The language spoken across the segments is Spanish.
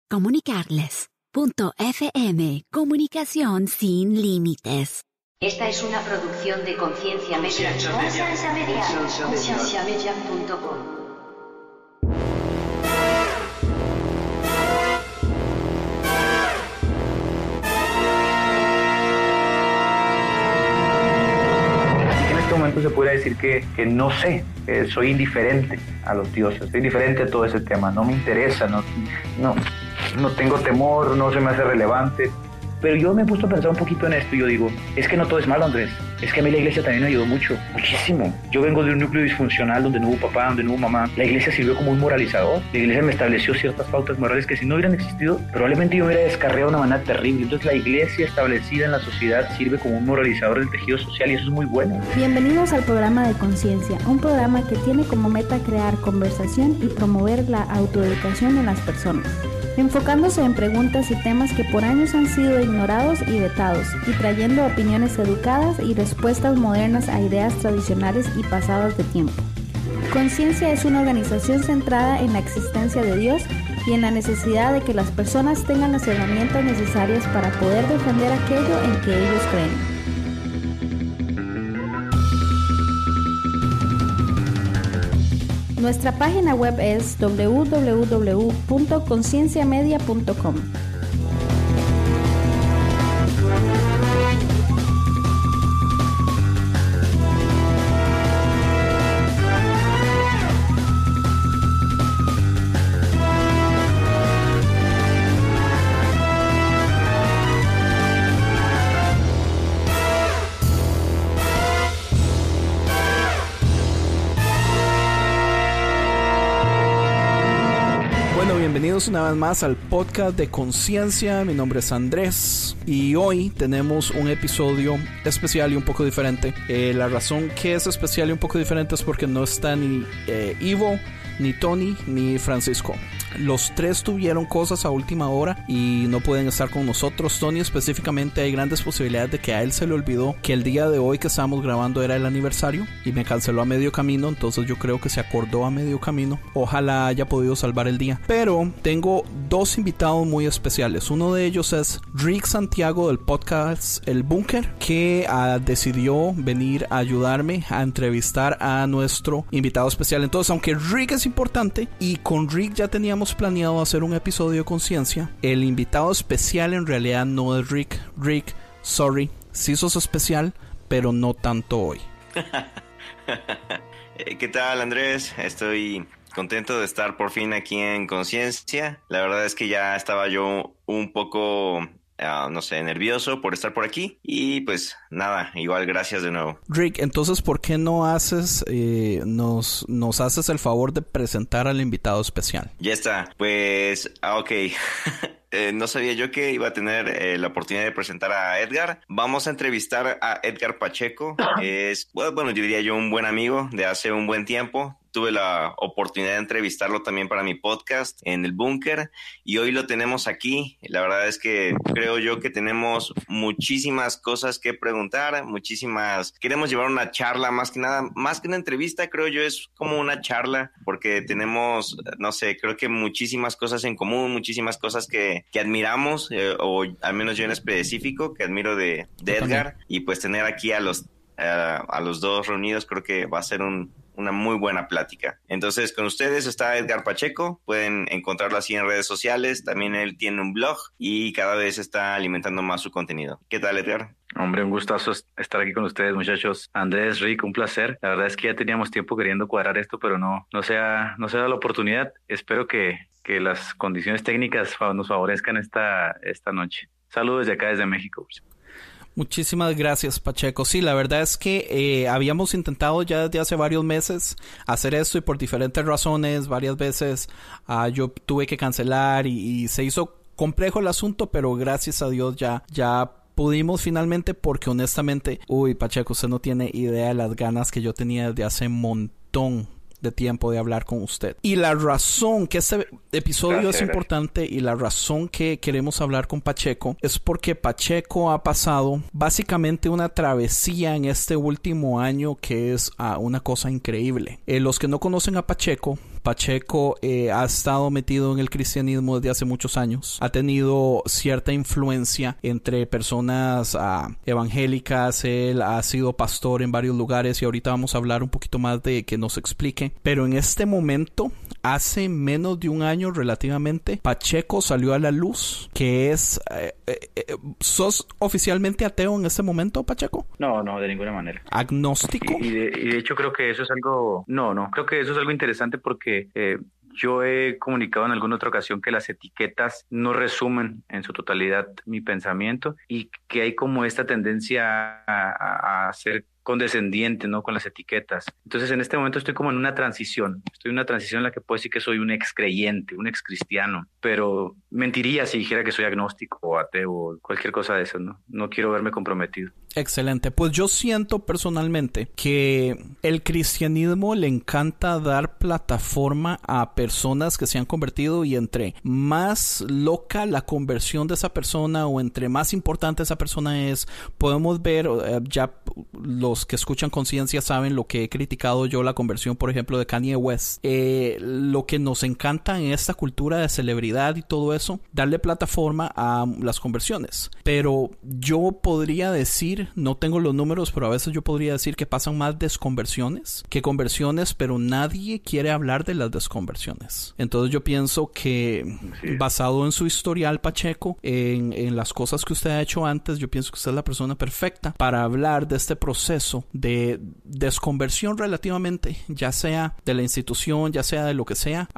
comunicarles. .fm Comunicación sin límites. Esta es una producción de Conciencia Media. Concienciamedia.com. En este momento se puede decir que no sé, soy indiferente a los dioses, soy indiferente a todo ese tema, no me interesa, no tengo temor, no se me hace relevante. Pero yo me he puesto a pensar un poquito en esto y yo digo, es que no todo es malo, Andrés. Es que a mí la iglesia también me ayudó muchísimo. Yo vengo de un núcleo disfuncional donde no hubo papá, donde no hubo mamá. La iglesia sirvió como un moralizador. La iglesia me estableció ciertas pautas morales que si no hubieran existido, probablemente yo me hubiera descarriado de una manera terrible. Entonces la iglesia establecida en la sociedad sirve como un moralizador del tejido social y eso es muy bueno. Bienvenidos al programa de Conciencia, un programa que tiene como meta crear conversación y promover la autoeducación en las personas, enfocándose en preguntas y temas que por años han sido ignorados y vetados, y trayendo opiniones educadas y respuestas modernas a ideas tradicionales y pasadas de tiempo. Conciencia es una organización centrada en la existencia de Dios y en la necesidad de que las personas tengan las herramientas necesarias para poder defender aquello en que ellos creen. Nuestra página web es www.concienciamedia.com. Bienvenidos una vez más al podcast de Conciencia. Mi nombre es Andrés y hoy tenemos un episodio especial y un poco diferente. La razón que es especial y un poco diferente es porque no está ni Ivo, ni Tony, ni Francisco. Los tres tuvieron cosas a última hora y no pueden estar con nosotros. Tony específicamente, hay grandes posibilidades de que a él se le olvidó que el día de hoy que estamos grabando era el aniversario y me canceló a medio camino, entonces yo creo que se acordó a medio camino. Ojalá haya podido salvar el día. Pero tengo dos invitados muy especiales. Uno de ellos es Rick Santiago del podcast El Búnker, que decidió venir a ayudarme a entrevistar a nuestro invitado especial. Entonces, aunque Rick es importante y con Rick ya teníamos planeado hacer un episodio de Conciencia, el invitado especial en realidad no es Rick. Rick, sorry, sí sos especial, pero no tanto hoy. ¿Qué tal, Andrés? Estoy contento de estar por fin aquí en Conciencia. La verdad es que ya estaba yo un poco nervioso por estar por aquí. Y pues nada, igual gracias de nuevo. Rick, entonces, ¿por qué no haces, nos haces el favor de presentar al invitado especial? Ya está, pues, ok. No sabía yo que iba a tener la oportunidad de presentar a Edgar. Vamos a entrevistar a Edgar Pacheco. Es, bueno, yo diría yo un buen amigo de hace un buen tiempo. Tuve la oportunidad de entrevistarlo también para mi podcast en El Búnker y hoy lo tenemos aquí. La verdad es que creo yo que tenemos muchísimas cosas que preguntar, queremos llevar una charla, más que nada, más que una entrevista, creo yo es como una charla, porque tenemos, no sé, creo que muchísimas cosas en común, muchísimas cosas que admiramos, o al menos yo en específico, que admiro de Edgar, y pues tener aquí a los dos reunidos creo que va a ser una muy buena plática. Entonces, con ustedes está Edgar Pacheco. Pueden encontrarlo así en redes sociales. También él tiene un blog y cada vez está alimentando más su contenido. ¿Qué tal, Edgar? Hombre, un gustazo estar aquí con ustedes, muchachos. Andrés, Rick, un placer. La verdad es que ya teníamos tiempo queriendo cuadrar esto, pero no se da la oportunidad. Espero que las condiciones técnicas nos favorezcan esta noche. Saludos de acá desde México. Muchísimas gracias, Pacheco. Sí, la verdad es que habíamos intentado ya desde hace varios meses hacer esto y por diferentes razones, varias veces yo tuve que cancelar y se hizo complejo el asunto, pero gracias a Dios ya pudimos finalmente, porque honestamente, Pacheco, usted no tiene idea de las ganas que yo tenía desde hace un montón de tiempo de hablar con usted. Y la razón que este episodio es importante y la razón que queremos hablar con Pacheco es porque Pacheco ha pasado básicamente una travesía en este último año que es una cosa increíble. Los que no conocen a Pacheco Pacheco ha estado metido en el cristianismo desde hace muchos años. Ha tenido cierta influencia entre personas evangélicas. Él ha sido pastor en varios lugares y ahorita vamos a hablar un poquito más de que nos explique. Pero en este momento, hace menos de un año relativamente, Pacheco salió a la luz, que es... ¿sos oficialmente ateo en este momento, Pacheco? No, de ninguna manera. ¿Agnóstico? Y de hecho creo que eso es algo... No, creo que eso es algo interesante porque... yo he comunicado en alguna otra ocasión que las etiquetas no resumen en su totalidad mi pensamiento y que hay como esta tendencia a ser condescendiente, ¿no? Con las etiquetas. Entonces, en este momento estoy como en una transición. Estoy en una transición en la que puedo decir que soy un ex creyente, un ex cristiano, pero mentiría si dijera que soy agnóstico o ateo o cualquier cosa de eso, ¿no? No quiero verme comprometido. Excelente. Pues yo siento personalmente que el cristianismo le encanta dar plataforma a personas que se han convertido y entre más loca la conversión de esa persona o entre más importante esa persona es, podemos ver, ya los que escuchan Conciencia saben lo que he criticado yo, la conversión, por ejemplo, de Kanye West. Lo que nos encanta en esta cultura de celebridad y todo eso, darle plataforma a las conversiones. Pero yo podría decir, no tengo los números, pero a veces yo podría decir que pasan más desconversiones que conversiones, pero nadie quiere hablar de las desconversiones. Entonces yo pienso que basado en su historial, Pacheco, en las cosas que usted ha hecho antes, yo pienso que usted es la persona perfecta para hablar de este proceso de desconversión relativamente, ya sea de la institución, ya sea de lo que sea.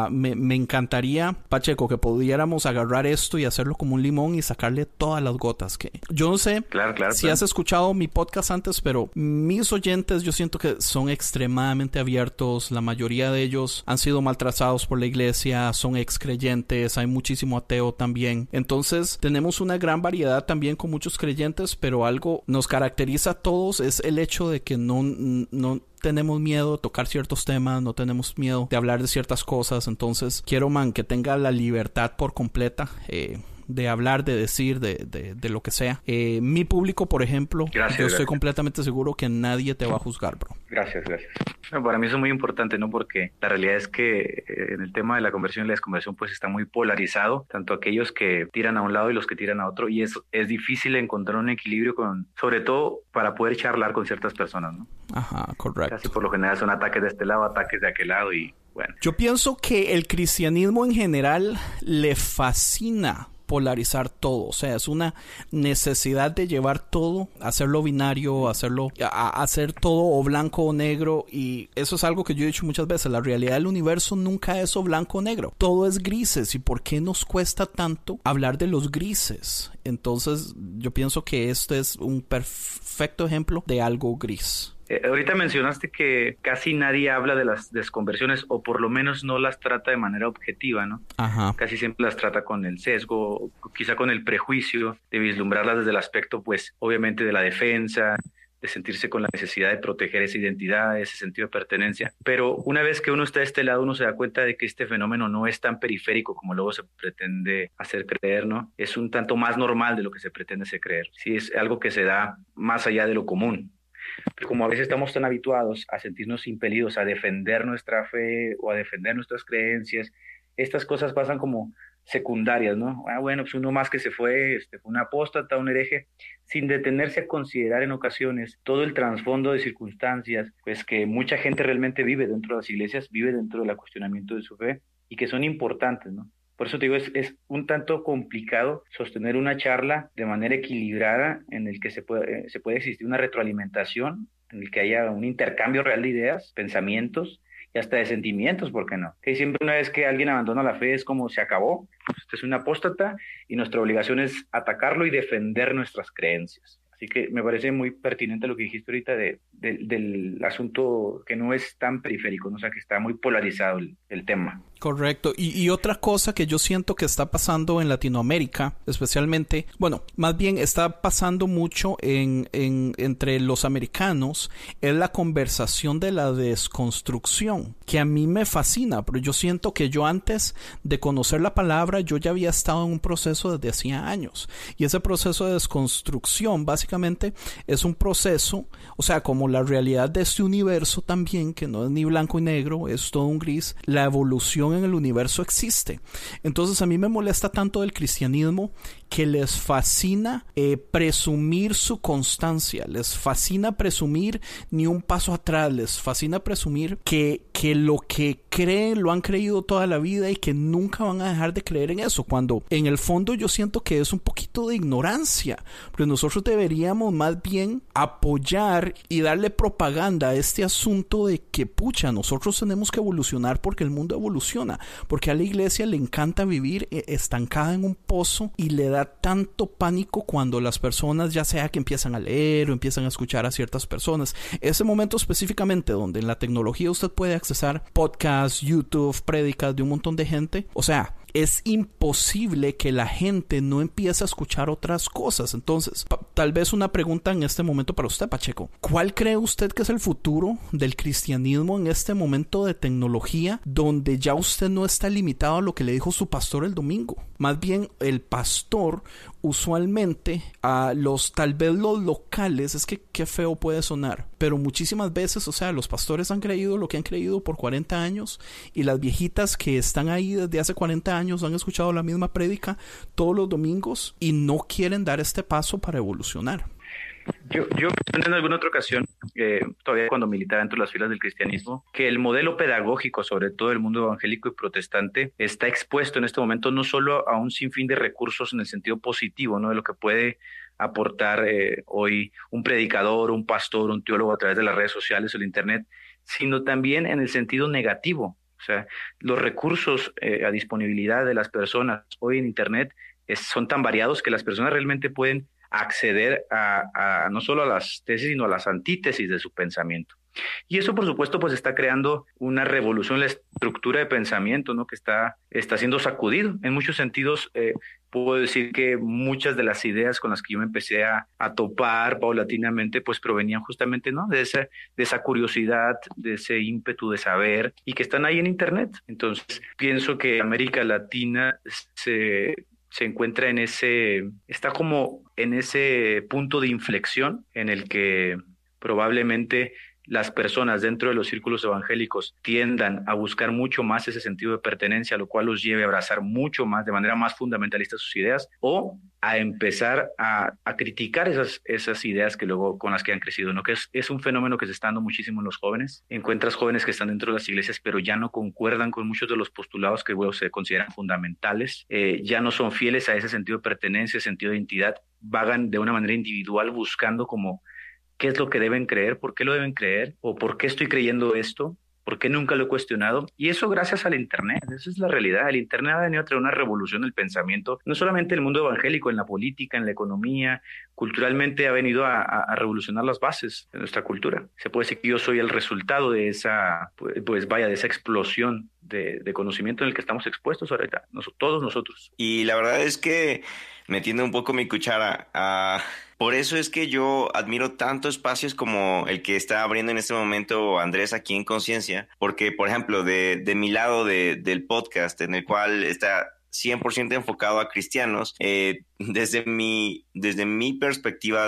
Me encantaría, Pacheco, que pudiéramos agarrar esto y hacerlo como un limón y sacarle todas las gotas. Que yo no sé si has escuchado mi podcast antes, pero mis oyentes yo siento que son extremadamente abiertos. La mayoría de ellos han sido maltratados por la iglesia, son ex creyentes, hay muchísimo ateo también. Entonces tenemos una gran variedad también con muchos creyentes, pero algo nos caracteriza a todos es el hecho de que no tenemos miedo de tocar ciertos temas, no tenemos miedo de hablar de ciertas cosas. Entonces quiero, que tenga la libertad por completa de hablar, de decir, de lo que sea. Mi público, por ejemplo, yo estoy completamente seguro que nadie te va a juzgar, bro. Gracias. No, para mí eso es muy importante, ¿no? Porque la realidad es que en el tema de la conversión y la desconversión pues está muy polarizado, tanto aquellos que tiran a un lado y los que tiran a otro, y es difícil encontrar un equilibrio sobre todo para poder charlar con ciertas personas, ¿no? Ajá, correcto. Casi por lo general son ataques de este lado, ataques de aquel lado y bueno. Yo pienso que el cristianismo en general le fascina polarizar todo, o sea, es una necesidad de llevar todo, hacerlo binario, hacer todo o blanco o negro, y eso es algo que yo he dicho muchas veces, la realidad del universo nunca es o blanco o negro, todo es grises, y ¿por qué nos cuesta tanto hablar de los grises? Entonces yo pienso que esto es un perfecto ejemplo de algo gris. Ahorita mencionaste que casi nadie habla de las desconversiones o por lo menos no las trata de manera objetiva, ¿no? Ajá. Casi siempre las trata con el sesgo, quizá con el prejuicio de vislumbrarlas desde el aspecto, pues, obviamente de la defensa, de sentirse con la necesidad de proteger esa identidad, ese sentido de pertenencia. Pero una vez que uno está de este lado, uno se da cuenta de que este fenómeno no es tan periférico como luego se pretende hacer creer, ¿no? Es un tanto más normal de lo que se pretende hacer creer. Sí, es algo que se da más allá de lo común. Pero como a veces estamos tan habituados a sentirnos impelidos a defender nuestra fe o a defender nuestras creencias, estas cosas pasan como secundarias, ¿no? Bueno, pues uno más que se fue un apóstata, un hereje, sin detenerse a considerar en ocasiones todo el trasfondo de circunstancias, pues que mucha gente realmente vive dentro de las iglesias, vive dentro del cuestionamiento de su fe y que son importantes, ¿no? Por eso te digo, es un tanto complicado sostener una charla de manera equilibrada en el que se puede existir una retroalimentación, en el que haya un intercambio real de ideas, pensamientos y hasta de sentimientos, ¿por qué no? Que siempre una vez que alguien abandona la fe es como se acabó, usted es un apóstata y nuestra obligación es atacarlo y defender nuestras creencias. Así que me parece muy pertinente lo que dijiste ahorita del asunto que no es tan periférico, ¿no? O sea, que está muy polarizado el tema. Correcto. Y otra cosa que yo siento que está pasando en Latinoamérica, especialmente, bueno, más bien está pasando mucho entre los americanos, es la conversación de la desconstrucción, que a mí me fascina, pero yo siento que yo antes de conocer la palabra, yo ya había estado en un proceso desde hacía años. Y ese proceso de desconstrucción, básicamente, es un proceso, o sea, como la realidad de este universo también, que no es ni blanco y negro, es todo un gris, la evolución en el universo existe. Entonces a mí me molesta tanto del cristianismo que les fascina presumir su constancia, les fascina presumir ni un paso atrás, les fascina presumir que lo que creen lo han creído toda la vida y que nunca van a dejar de creer en eso, cuando en el fondo yo siento que es un poquito de ignorancia, pero nosotros deberíamos más bien apoyar y darle propaganda a este asunto de que pucha, nosotros tenemos que evolucionar porque el mundo evoluciona, porque a la iglesia le encanta vivir estancada en un pozo y le da tanto pánico cuando las personas, ya sea que empiezan a leer o empiezan a escuchar a ciertas personas, ese momento específicamente donde en la tecnología usted puede accesar podcasts, YouTube, prédicas de un montón de gente, o sea, es imposible que la gente no empiece a escuchar otras cosas. Entonces, tal vez una pregunta en este momento para usted, Pacheco. ¿Cuál cree usted que es el futuro del cristianismo en este momento de tecnología donde ya usted no está limitado a lo que le dijo su pastor el domingo? Más bien, el pastor usualmente tal vez los locales, es que qué feo puede sonar, pero muchísimas veces, o sea, los pastores han creído lo que han creído por 40 años y las viejitas que están ahí desde hace 40 años han escuchado la misma prédica todos los domingos y no quieren dar este paso para evolucionar. Yo mencioné en alguna otra ocasión, todavía cuando militaba dentro de las filas del cristianismo, que el modelo pedagógico, sobre todo el mundo evangélico y protestante, está expuesto en este momento no solo a un sinfín de recursos en el sentido positivo, ¿no?, de lo que puede aportar hoy un predicador, un pastor, un teólogo a través de las redes sociales o el internet, sino también en el sentido negativo. O sea, los recursos a disponibilidad de las personas hoy en internet son tan variados que las personas realmente pueden acceder a no solo a las tesis, sino a las antítesis de su pensamiento. Y eso, por supuesto, pues está creando una revolución en la estructura de pensamiento, ¿no?, que está siendo sacudido. En muchos sentidos, puedo decir que muchas de las ideas con las que yo me empecé a topar paulatinamente, pues provenían justamente, ¿no?, de esa curiosidad, de ese ímpetu de saber, y que están ahí en internet. Entonces, pienso que América Latina se encuentra está como en ese punto de inflexión en el que probablemente las personas dentro de los círculos evangélicos tiendan a buscar mucho más ese sentido de pertenencia, lo cual los lleve a abrazar mucho más, de manera más fundamentalista sus ideas, o a empezar a criticar esas ideas que luego con las que han crecido, ¿no? Que es un fenómeno que se está dando muchísimo en los jóvenes. Encuentras jóvenes que están dentro de las iglesias, pero ya no concuerdan con muchos de los postulados que luego se consideran fundamentales, ya no son fieles a ese sentido de pertenencia, sentido de identidad, vagan de una manera individual buscando como qué es lo que deben creer, por qué lo deben creer, o por qué estoy creyendo esto, por qué nunca lo he cuestionado. Y eso gracias al internet, esa es la realidad. El internet ha venido a traer una revolución del pensamiento, no solamente en el mundo evangélico, en la política, en la economía, culturalmente ha venido a revolucionar las bases de nuestra cultura. Se puede decir que yo soy el resultado de esa explosión de conocimiento en el que estamos expuestos ahorita, todos nosotros. Y la verdad es que, metiendo un poco mi cuchara, por eso es que yo admiro tanto espacios como el que está abriendo en este momento Andrés aquí en Conciencia, porque, por ejemplo, de mi lado del podcast, en el cual está 100% enfocado a cristianos, desde mi perspectiva,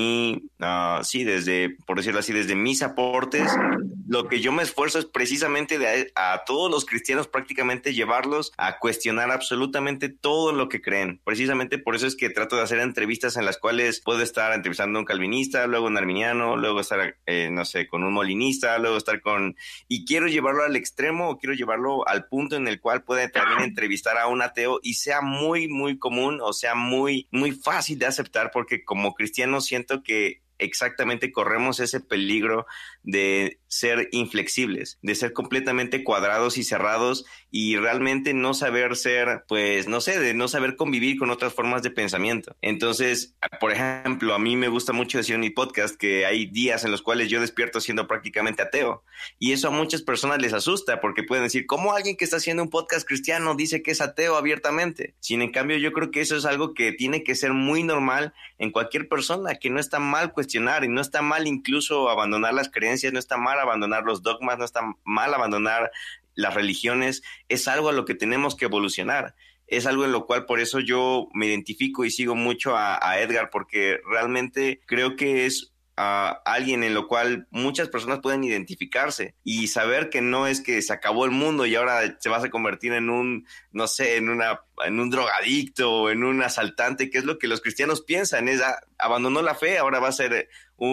por decirlo así, desde mis aportes, lo que yo me esfuerzo es precisamente a todos los cristianos prácticamente llevarlos a cuestionar absolutamente todo lo que creen. Precisamente por eso es que trato de hacer entrevistas en las cuales puedo estar entrevistando a un calvinista, luego un arminiano, luego estar, con un molinista, luego estar y quiero llevarlo al extremo, o quiero llevarlo al punto en el cual pueda también entrevistar a un ateo y sea muy, muy común, o sea, muy, muy fácil de aceptar, porque como cristiano siento que exactamente corremos ese peligro de ser inflexibles, de ser completamente cuadrados y cerrados y realmente no saber ser, pues, no sé, de no saber convivir con otras formas de pensamiento. Entonces, por ejemplo, a mí me gusta mucho decir en mi podcast que hay días en los cuales yo despierto siendo prácticamente ateo y eso a muchas personas les asusta porque pueden decir, ¿cómo alguien que está haciendo un podcast cristiano dice que es ateo abiertamente? Sin en cambio, yo creo que eso es algo que tiene que ser muy normal en cualquier persona, que no está mal cuestionar y no está mal incluso abandonar las creencias, no está mal abandonar los dogmas, no está mal abandonar las religiones, es algo a lo que tenemos que evolucionar. Es algo en lo cual por eso yo me identifico y sigo mucho a Edgar, porque realmente creo que es alguien en lo cual muchas personas pueden identificarse y saber que no es que se acabó el mundo y ahora se vas a convertir en un, no sé, en un drogadicto o en un asaltante, que es lo que los cristianos piensan, es abandonó la fe, ahora va a ser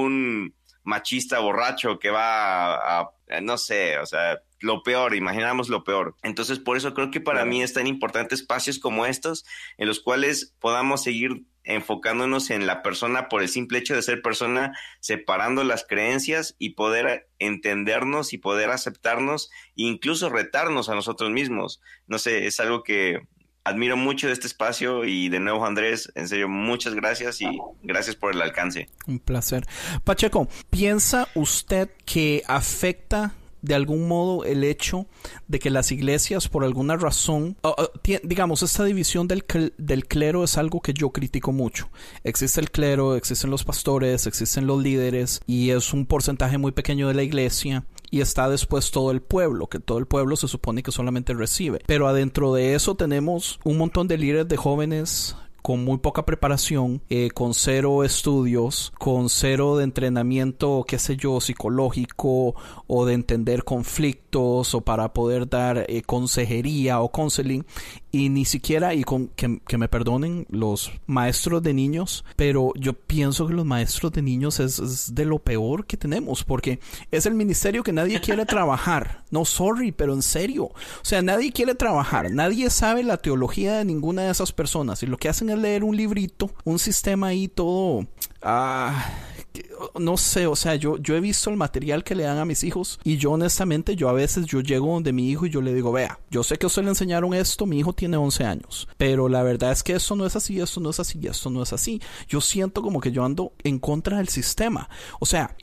un machista borracho que va a no sé, o sea, lo peor, imaginamos lo peor. Entonces, por eso creo que para mí es tan importante espacios como estos, en los cuales podamos seguir enfocándonos en la persona por el simple hecho de ser persona, separando las creencias y poder entendernos y poder aceptarnos e incluso retarnos a nosotros mismos. No sé, es algo que admiro mucho de este espacio y de nuevo, Andrés, en serio, muchas gracias y gracias por el alcance. Un placer. Pacheco, ¿piensa usted que afecta de algún modo el hecho de que las iglesias por alguna razón, digamos, esta división del clero es algo que yo critico mucho? Existe el clero, existen los pastores, existen los líderes y es un porcentaje muy pequeño de la iglesia y está después todo el pueblo, que todo el pueblo se supone que solamente recibe, pero adentro de eso tenemos un montón de líderes de jóvenes con muy poca preparación, con cero estudios, con cero de entrenamiento, qué sé yo, psicológico o de entender conflictos o para poder dar consejería o counseling, y ni siquiera, y que me perdonen los maestros de niños, pero yo pienso que los maestros de niños es de lo peor que tenemos, porque es el ministerio que nadie quiere trabajar. No, sorry, pero en serio. O sea, nadie quiere trabajar, nadie sabe la teología de ninguna de esas personas y lo que hacen es leer un librito, un sistema ahí todo... no sé, o sea, yo he visto el material que le dan a mis hijos y yo honestamente, yo a veces yo llego donde mi hijo y yo le digo, vea, yo sé que a usted le enseñaron esto, mi hijo tiene 11 años, pero la verdad es que esto no es así, esto no es así, esto no es así. Yo siento como que yo ando en contra del sistema. O sea,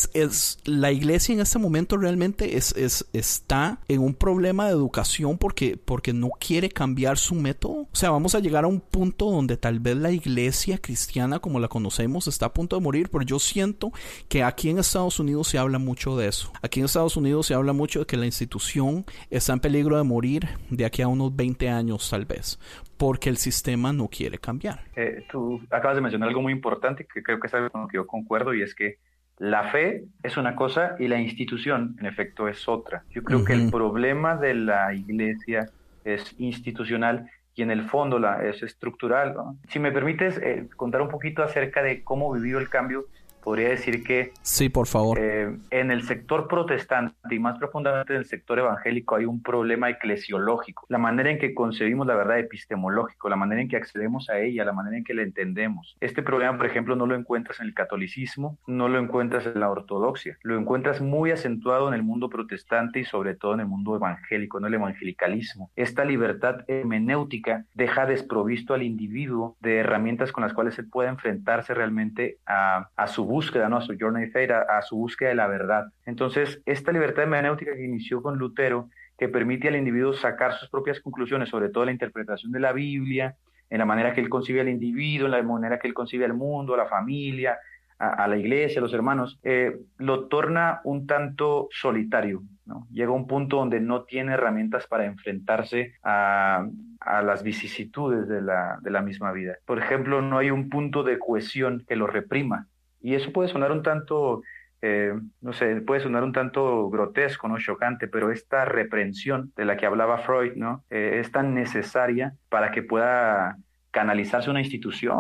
la iglesia en este momento realmente está en un problema de educación porque no quiere cambiar su método. O sea, vamos a llegar a un punto donde tal vez la iglesia cristiana como la conocemos está a punto de morir, pero yo siento que aquí en Estados Unidos se habla mucho de eso. Aquí en Estados Unidos se habla mucho de que la institución está en peligro de morir de aquí a unos 20 años tal vez, porque el sistema no quiere cambiar. Tú acabas de mencionar algo muy importante que creo que es algo con lo que yo concuerdo, y es que la fe es una cosa y la institución, en efecto, es otra. Yo creo que el problema de la iglesia es institucional y en el fondo es estructural, ¿no? Si me permites contar un poquito acerca de cómo vivió el cambio, podría decir que... Sí, por favor. En el sector protestante y más profundamente en el sector evangélico hay un problema eclesiológico. La manera en que concebimos la verdad epistemológico, la manera en que accedemos a ella, la manera en que la entendemos. Este problema, por ejemplo, no lo encuentras en el catolicismo, no lo encuentras en la ortodoxia. Lo encuentras muy acentuado en el mundo protestante y sobre todo en el mundo evangélico, en el evangelicalismo. Esta libertad hermenéutica deja desprovisto al individuo de herramientas con las cuales él pueda enfrentarse realmente a su búsqueda, ¿no? A su journey of faith, a su búsqueda de la verdad. Entonces, esta libertad hermenéutica que inició con Lutero, que permite al individuo sacar sus propias conclusiones, sobre todo la interpretación de la Biblia, en la manera que él concibe al individuo, en la manera que él concibe al mundo, a la familia, a la iglesia, a los hermanos, lo torna un tanto solitario, ¿no? Llega a un punto donde no tiene herramientas para enfrentarse a las vicisitudes de la misma vida. Por ejemplo, no hay un punto de cohesión que lo reprima. Y eso puede sonar un tanto, no sé, puede sonar un tanto grotesco, ¿no? Chocante, pero esta reprensión de la que hablaba Freud, ¿no? Es tan necesaria para que pueda canalizarse una institución.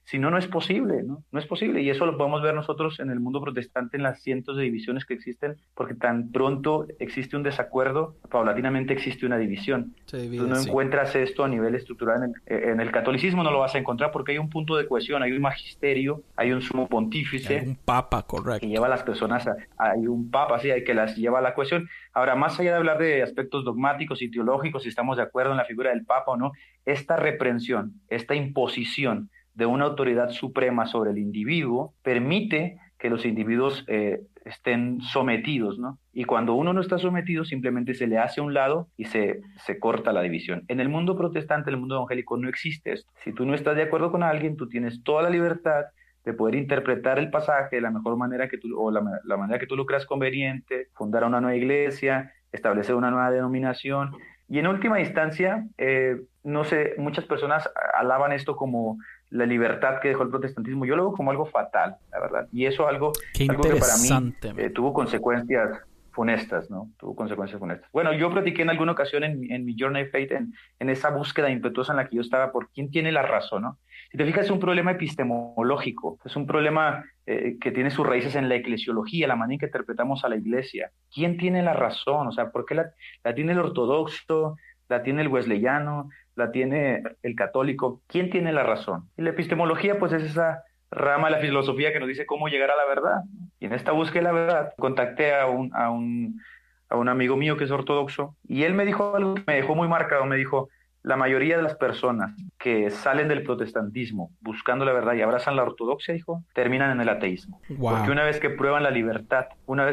Si no, no es posible, ¿no? No es posible. Y eso lo podemos ver nosotros en el mundo protestante, en las cientos de divisiones que existen, porque tan pronto existe un desacuerdo, paulatinamente existe una división. Tú no encuentras esto a nivel estructural en el catolicismo, no lo vas a encontrar porque hay un punto de cohesión, hay un magisterio, hay un sumo pontífice. Hay un papa, correcto. Que lleva a las personas, hay un papa, sí, que las lleva a la cohesión. Ahora, más allá de hablar de aspectos dogmáticos y teológicos, si estamos de acuerdo en la figura del papa o no, esta reprensión, esta imposición de una autoridad suprema sobre el individuo permite que los individuos estén sometidos, ¿no? Y cuando uno no está sometido, simplemente se le hace a un lado y se corta la división. En el mundo protestante, en el mundo evangélico, no existe esto. Si tú no estás de acuerdo con alguien, tú tienes toda la libertad de poder interpretar el pasaje de la mejor manera que tú, o la manera que tú lo creas conveniente, fundar una nueva iglesia, establecer una nueva denominación. Y en última instancia, no sé, muchas personas alaban esto como la libertad que dejó el protestantismo. Yo lo veo como algo fatal, la verdad. Y eso algo que para mí tuvo consecuencias funestas, ¿no? Tuvo consecuencias funestas. Bueno, yo platiqué en alguna ocasión en mi Journey of Faith, en esa búsqueda impetuosa en la que yo estaba por quién tiene la razón, ¿no? Si te fijas, es un problema epistemológico, es un problema que tiene sus raíces en la eclesiología, la manera en que interpretamos a la iglesia. ¿Quién tiene la razón? O sea, ¿por qué la tiene el ortodoxo, la tiene el wesleyano, la tiene el católico? ¿Quién tiene la razón? Y la epistemología, pues, es esa rama de la filosofía que nos dice cómo llegar a la verdad. Y en esta búsqueda de la verdad, contacté a un amigo mío que es ortodoxo, y él me dijo algo que me dejó muy marcado. Me dijo: la mayoría de las personas que salen del protestantismo buscando la verdad y abrazan la ortodoxia, dijo, terminan en el ateísmo. Wow. Porque una vez que prueban la libertad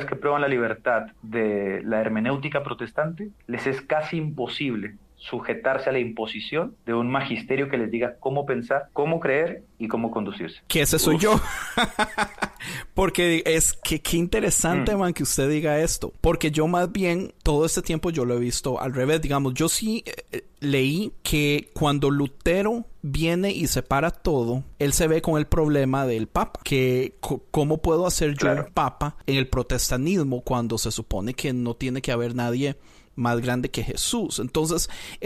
de la hermenéutica protestante, les es casi imposible sujetarse a la imposición de un magisterio que les diga cómo pensar, cómo creer y cómo conducirse. Que ese soy yo. Porque es que qué interesante, man, que usted diga esto. Porque yo más bien, todo este tiempo yo lo he visto al revés. Digamos, yo sí leí que cuando Lutero viene y separa todo, él se ve con el problema del papa. Que ¿cómo puedo hacer yo un papa en el protestantismo cuando se supone que no tiene que haber nadie más grande que Jesús? Entonces,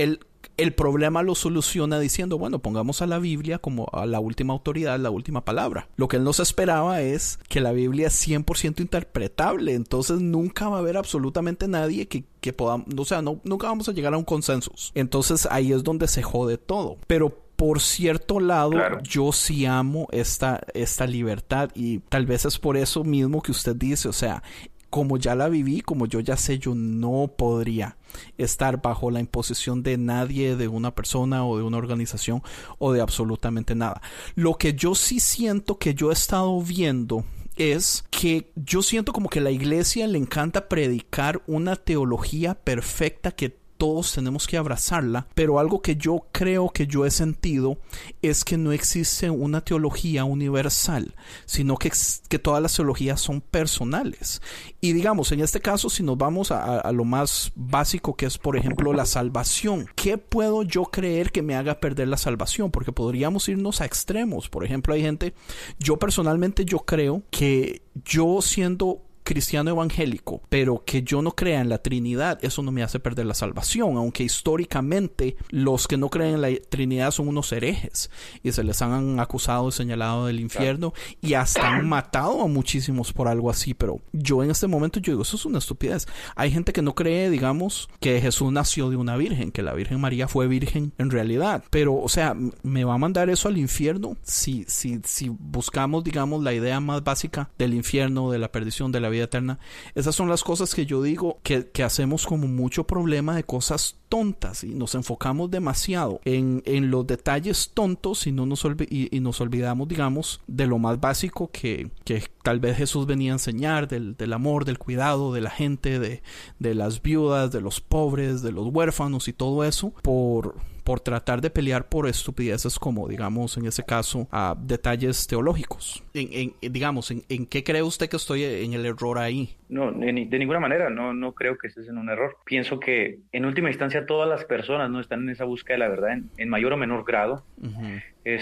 el problema lo soluciona diciendo, bueno, pongamos a la Biblia como a la última autoridad, la última palabra. Lo que él nos esperaba es que la Biblia es 100% interpretable. Entonces, nunca va a haber absolutamente nadie que podamos, o sea, nunca vamos a llegar a un consenso. Entonces, ahí es donde se jode todo. Pero por cierto lado, yo sí amo esta libertad, y tal vez es por eso mismo que usted dice, o sea, como ya la viví, como yo ya sé, yo no podría estar bajo la imposición de nadie, de una persona o de una organización o de absolutamente nada. Lo que yo sí siento que yo he estado viendo es que yo siento como que a la iglesia le encanta predicar una teología perfecta que todos tenemos que abrazarla, pero algo que yo creo que yo he sentido es que no existe una teología universal, sino que todas las teologías son personales. Y digamos, en este caso, si nos vamos a lo más básico, que es, por ejemplo, la salvación. ¿Qué puedo yo creer que me haga perder la salvación? Porque podríamos irnos a extremos. Por ejemplo, hay gente, yo personalmente yo creo que yo siendo cristiano evangélico, pero que yo no crea en la Trinidad, eso no me hace perder la salvación, aunque históricamente los que no creen en la Trinidad son unos herejes y se les han acusado y señalado del infierno y hasta han matado a muchísimos por algo así. Pero yo en este momento yo digo, eso es una estupidez. Hay gente que no cree, digamos, que Jesús nació de una virgen, que la Virgen María fue virgen en realidad, pero o sea, ¿me va a mandar eso al infierno? Si buscamos, digamos, la idea más básica del infierno, de la perdición, de la vida eterna. Esas son las cosas que yo digo que hacemos como mucho problema de cosas tontas y nos enfocamos demasiado en los detalles tontos y nos olvidamos, digamos, de lo más básico que tal vez Jesús venía a enseñar, del amor, del cuidado de la gente, de las viudas, de los pobres, de los huérfanos y todo eso por tratar de pelear por estupideces como, digamos, en ese caso, detalles teológicos. Digamos, ¿en qué cree usted que estoy en el error ahí? No, de ninguna manera, no creo que estés en un error. Pienso que, en última instancia, todas las personas no están en esa búsqueda de la verdad en mayor o menor grado. Uh-huh.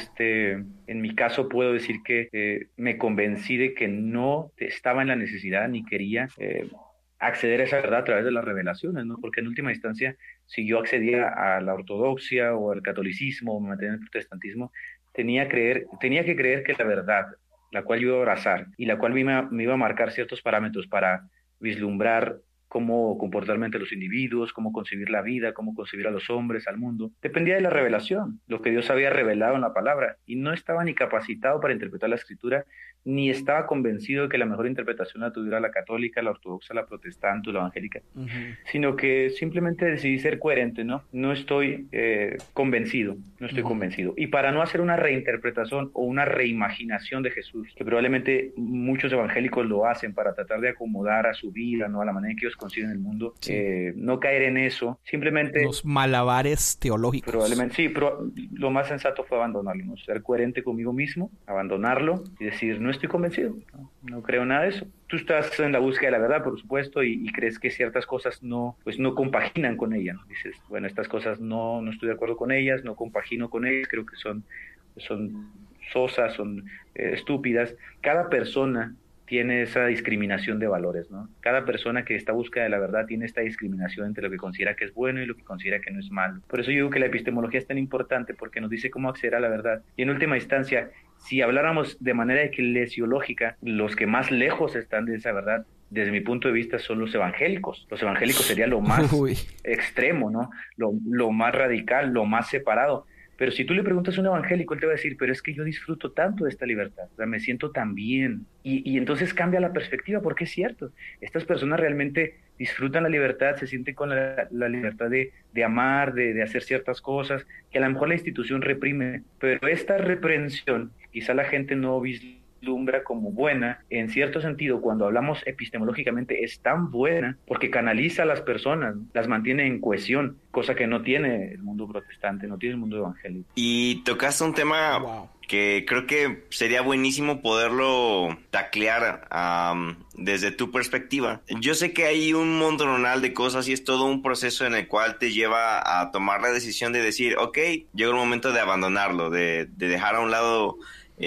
En mi caso puedo decir que me convencí de que no estaba en la necesidad ni quería acceder a esa verdad a través de las revelaciones, ¿no? Porque en última instancia, si yo accedía a la ortodoxia o al catolicismo o me mantenía en el protestantismo, tenía que creer que la verdad, la cual yo iba a abrazar y la cual me iba a marcar ciertos parámetros para vislumbrar cómo comportarme ante los individuos, cómo concebir la vida, cómo concebir a los hombres, al mundo. Dependía de la revelación, lo que Dios había revelado en la palabra, y no estaba ni capacitado para interpretar la Escritura, ni estaba convencido de que la mejor interpretación la tuviera la católica, la ortodoxa, la protestante o la evangélica, sino que simplemente decidí ser coherente, ¿no? No estoy convencido. Y para no hacer una reinterpretación o una reimaginación de Jesús, que probablemente muchos evangélicos lo hacen para tratar de acomodar a su vida, ¿no? A la manera en que ellos conciben el mundo, no caer en eso, simplemente... Los malabares teológicos. Probablemente, sí, pero lo más sensato fue abandonarlo, ¿no? Ser coherente conmigo mismo, abandonarlo y decir, no estoy convencido, no creo nada de eso. Tú estás en la búsqueda de la verdad, por supuesto, y crees que ciertas cosas no compaginan con ella, ¿no? Dices, bueno, estas cosas no estoy de acuerdo con ellas, no compagino con ellas, creo que son sosas, son estúpidas. Cada persona tiene esa discriminación de valores, ¿no? Cada persona que está en búsqueda de la verdad tiene esta discriminación entre lo que considera que es bueno y lo que considera que no es malo. Por eso yo digo que la epistemología es tan importante, porque nos dice cómo acceder a la verdad. Y en última instancia, si habláramos de manera eclesiológica, los que más lejos están de esa verdad, desde mi punto de vista, son los evangélicos. Los evangélicos sería lo más extremo, ¿no? Lo más radical, lo más separado. Pero si tú le preguntas a un evangélico, él te va a decir, pero es que yo disfruto tanto de esta libertad, o sea, me siento tan bien. Y entonces cambia la perspectiva, porque es cierto, estas personas realmente disfrutan la libertad, se sienten con la libertad de amar, de hacer ciertas cosas, que a lo mejor la institución reprime, pero esta reprensión quizá la gente no vislumbra como buena. En cierto sentido, cuando hablamos epistemológicamente, es tan buena porque canaliza a las personas, las mantiene en cohesión, cosa que no tiene el mundo protestante, no tiene el mundo evangélico. Y tocaste un tema que creo que sería buenísimo poderlo taclear desde tu perspectiva. Yo sé que hay un montonal de cosas y es todo un proceso en el cual te lleva a tomar la decisión de decir, ok, llegó el momento de abandonarlo, de dejar a un lado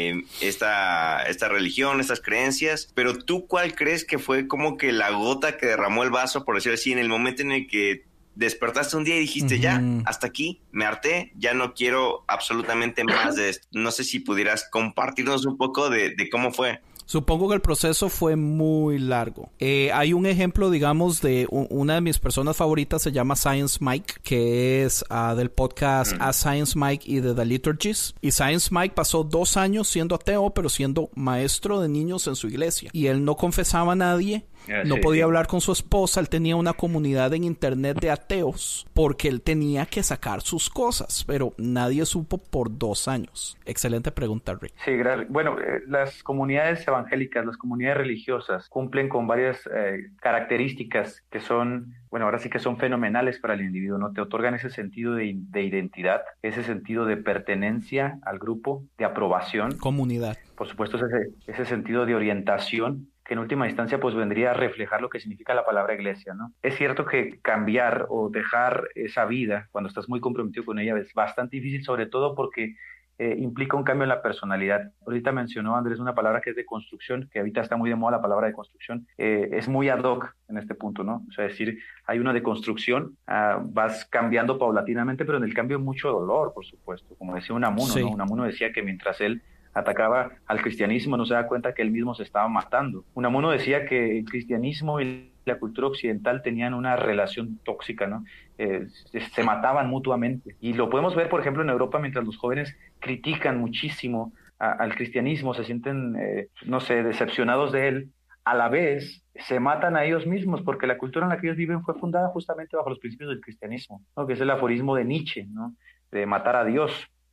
esta religión, estas creencias. Pero tú, ¿cuál crees que fue como que la gota que derramó el vaso, por decirlo así, en el momento en el que despertaste un día y dijiste, ya, hasta aquí, me harté, ya no quiero absolutamente más de esto? No sé si pudieras compartirnos un poco de cómo fue. Supongo que el proceso fue muy largo. Hay un ejemplo, digamos, de una de mis personas favoritas, se llama Science Mike, que es del podcast A Science Mike y de The Liturgies. Y Science Mike pasó 2 años siendo ateo, pero siendo maestro de niños en su iglesia. Y él no confesaba a nadie. No podía hablar con su esposa. Él tenía una comunidad en internet de ateos porque él tenía que sacar sus cosas, pero nadie supo por 2 años. Excelente pregunta, Rick. Sí, gracias. Bueno, las comunidades evangélicas, las comunidades religiosas cumplen con varias características que son, bueno, ahora sí que son fenomenales para el individuo, ¿no? Te otorgan ese sentido de identidad, ese sentido de pertenencia al grupo, de aprobación. Comunidad. Por supuesto, ese sentido de orientación, que en última instancia pues vendría a reflejar lo que significa la palabra iglesia, ¿no? Es cierto que cambiar o dejar esa vida cuando estás muy comprometido con ella es bastante difícil, sobre todo porque implica un cambio en la personalidad. Ahorita mencionó Andrés una palabra que es de construcción, que ahorita está muy de moda la palabra de construcción, es muy ad hoc en este punto, ¿no? O sea, es decir, hay una de construcción, vas cambiando paulatinamente, pero en el cambio mucho dolor, por supuesto, como decía Unamuno, ¿no? Unamuno decía que mientras él atacaba al cristianismo no se da cuenta que él mismo se estaba matando. Unamuno decía que el cristianismo y la cultura occidental tenían una relación tóxica, ¿no? Se mataban mutuamente. Y lo podemos ver, por ejemplo, en Europa, mientras los jóvenes critican muchísimo al cristianismo, se sienten, no sé, decepcionados de él, a la vez se matan a ellos mismos, porque la cultura en la que ellos viven fue fundada justamente bajo los principios del cristianismo, ¿no? Que es el aforismo de Nietzsche, ¿no? De matar a Dios.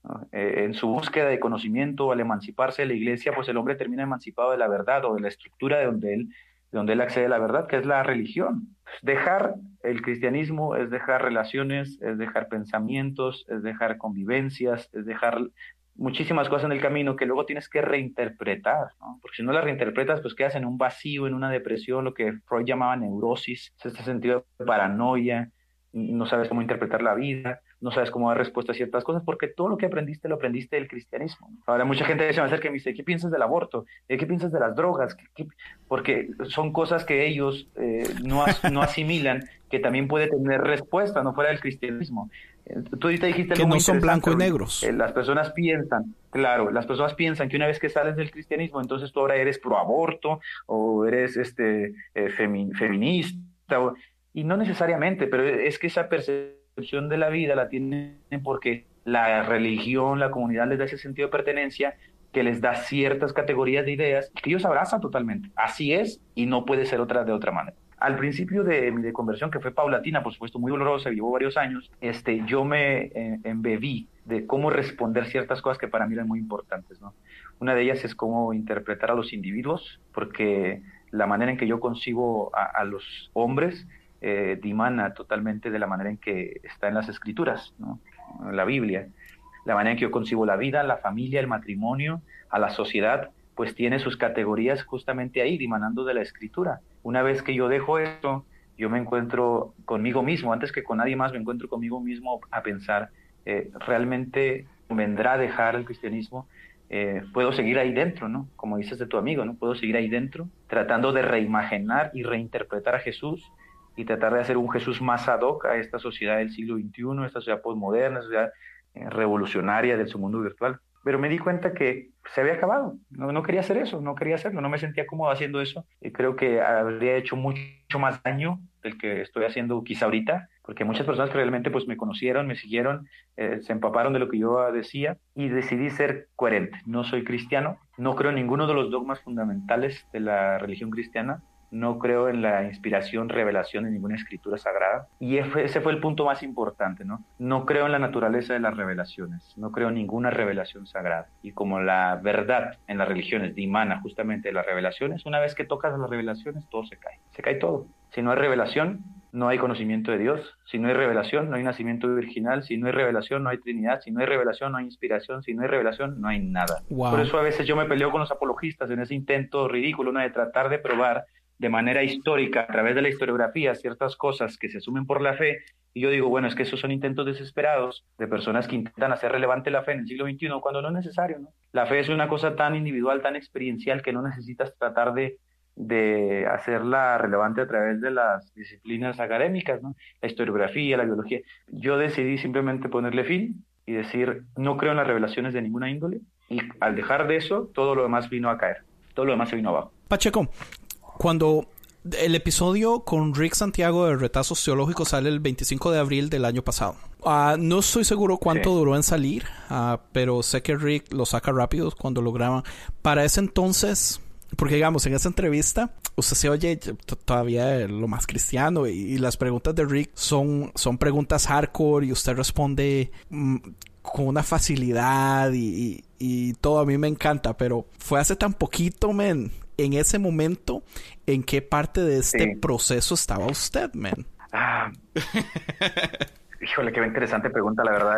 En su búsqueda de conocimiento, al emanciparse de la iglesia, pues el hombre termina emancipado de la verdad o de la estructura de donde él accede a la verdad, que es la religión. Dejar el cristianismo es dejar relaciones, es dejar pensamientos, es dejar convivencias, es dejar muchísimas cosas en el camino que luego tienes que reinterpretar, ¿no? Porque si no las reinterpretas, pues quedas en un vacío, en una depresión, lo que Freud llamaba neurosis, es este sentido de paranoia, no sabes cómo interpretar la vida, no sabes cómo dar respuesta a ciertas cosas, porque todo lo que aprendiste lo aprendiste del cristianismo. Ahora mucha gente se me acerca y me dice, ¿qué piensas del aborto? ¿Qué piensas de las drogas? Porque son cosas que ellos no asimilan, que también puede tener respuesta, no fuera del cristianismo. Tú ahorita dijiste que no son blanco y negros. Las personas piensan, claro, las personas piensan que una vez que sales del cristianismo, entonces tú ahora eres pro aborto o eres feminista, y no necesariamente, pero es que esa percepción de la vida la tienen porque la religión, la comunidad les da ese sentido de pertenencia, que les da ciertas categorías de ideas que ellos abrazan totalmente. Así es y no puede ser de otra manera. Al principio de mi conversión, que fue paulatina, por supuesto muy dolorosa, llevó varios años, yo me embebí de cómo responder ciertas cosas que para mí eran muy importantes, ¿no? Una de ellas es cómo interpretar a los individuos, porque la manera en que yo concibo a los hombres dimana totalmente de la manera en que está en las escrituras, ¿no? En la Biblia. La manera en que yo concibo la vida, la familia, el matrimonio, a la sociedad, pues tiene sus categorías justamente ahí, dimanando de la escritura. Una vez que yo dejo esto, yo me encuentro conmigo mismo, antes que con nadie más, me encuentro conmigo mismo a pensar, realmente vendrá a dejar el cristianismo, puedo seguir ahí dentro, ¿no? Como dices de tu amigo, ¿no? Puedo seguir ahí dentro, tratando de reimaginar y reinterpretar a Jesús y tratar de hacer un Jesús más ad hoc a esta sociedad del siglo XXI, esta sociedad postmoderna, sociedad revolucionaria del mundo virtual. Pero me di cuenta que se había acabado. No quería hacer eso, no quería hacerlo, no me sentía cómodo haciendo eso. Y creo que habría hecho mucho más daño del que estoy haciendo quizá ahorita, porque muchas personas que realmente pues me conocieron, me siguieron, se empaparon de lo que yo decía y decidí ser coherente. No soy cristiano, no creo en ninguno de los dogmas fundamentales de la religión cristiana, no creo en la inspiración, revelación de ninguna escritura sagrada. Y ese fue el punto más importante, ¿no? No creo en la naturaleza de las revelaciones, no creo en ninguna revelación sagrada. Y como la verdad en las religiones dimana justamente de las revelaciones, una vez que tocas las revelaciones, todo se cae todo. Si no hay revelación, no hay conocimiento de Dios. Si no hay revelación, no hay nacimiento virginal. Si no hay revelación, no hay Trinidad. Si no hay revelación, no hay inspiración. Si no hay revelación, no hay nada. Wow. Por eso a veces yo me peleo con los apologistas en ese intento ridículo, ¿no? De tratar de probar de manera histórica, a través de la historiografía, ciertas cosas que se asumen por la fe, y yo digo, bueno, es que esos son intentos desesperados de personas que intentan hacer relevante la fe en el siglo XXI, cuando no es necesario, ¿no? La fe es una cosa tan individual, tan experiencial, que no necesitas tratar de hacerla relevante a través de las disciplinas académicas, ¿no? La historiografía, la biología. Yo decidí simplemente ponerle fin y decir, no creo en las revelaciones de ninguna índole, y al dejar de eso, todo lo demás vino a caer, todo lo demás se vino abajo. Pacheco, cuando el episodio con Rick Santiago de Retazos Teológicos sale el 25 de abril del año pasado. No estoy seguro cuánto duró en salir, pero sé que Rick lo saca rápido cuando lo graban. Para ese entonces, porque digamos, en esa entrevista, usted se oye todavía lo más cristiano y las preguntas de Rick son preguntas hardcore y usted responde con una facilidad y todo. A mí me encanta, pero fue hace tan poquito, men. En ese momento, ¿en qué parte de este proceso estaba usted, man? Híjole, qué interesante pregunta, la verdad,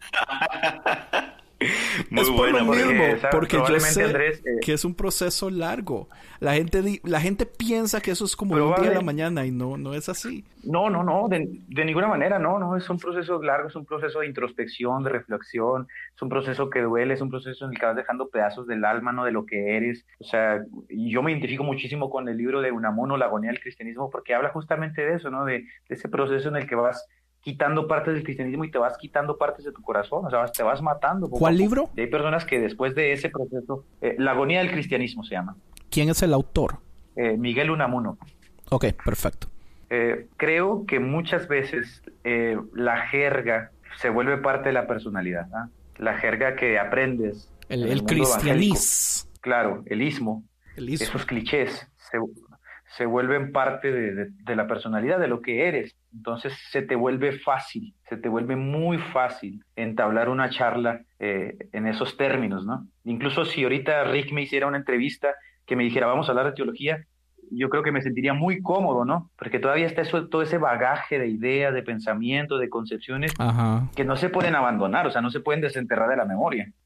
Muy es buena, por lo mismo, porque yo sé Andrés, que es un proceso largo. La gente piensa que eso es como de un día a la mañana y no es así. No, de ninguna manera, no, es un proceso largo, es un proceso de introspección, de reflexión, es un proceso que duele, es un proceso en el que vas dejando pedazos del alma, ¿no? De lo que eres. O sea, yo me identifico muchísimo con el libro de Unamuno, La agonía del cristianismo, porque habla justamente de eso, ¿no? De ese proceso en el que vas quitando partes del cristianismo y te vas quitando partes de tu corazón, o sea, te vas matando. ¿Cuál libro? Y hay personas que después de ese proceso, La agonía del cristianismo se llama. ¿Quién es el autor? Miguel Unamuno. Ok, perfecto. Creo que muchas veces la jerga se vuelve parte de la personalidad, ¿eh? La jerga que aprendes. El cristianismo. Claro, el ismo. Esos clichés se vuelven parte de la personalidad, de lo que eres. Entonces se te vuelve muy fácil entablar una charla en esos términos, ¿no? Incluso si ahorita Rick me hiciera una entrevista que me dijera, vamos a hablar de teología, yo creo que me sentiría muy cómodo, ¿no? Porque todavía está todo ese bagaje de ideas, de pensamientos, de concepciones que no se pueden abandonar, o sea, no se pueden desenterrar de la memoria.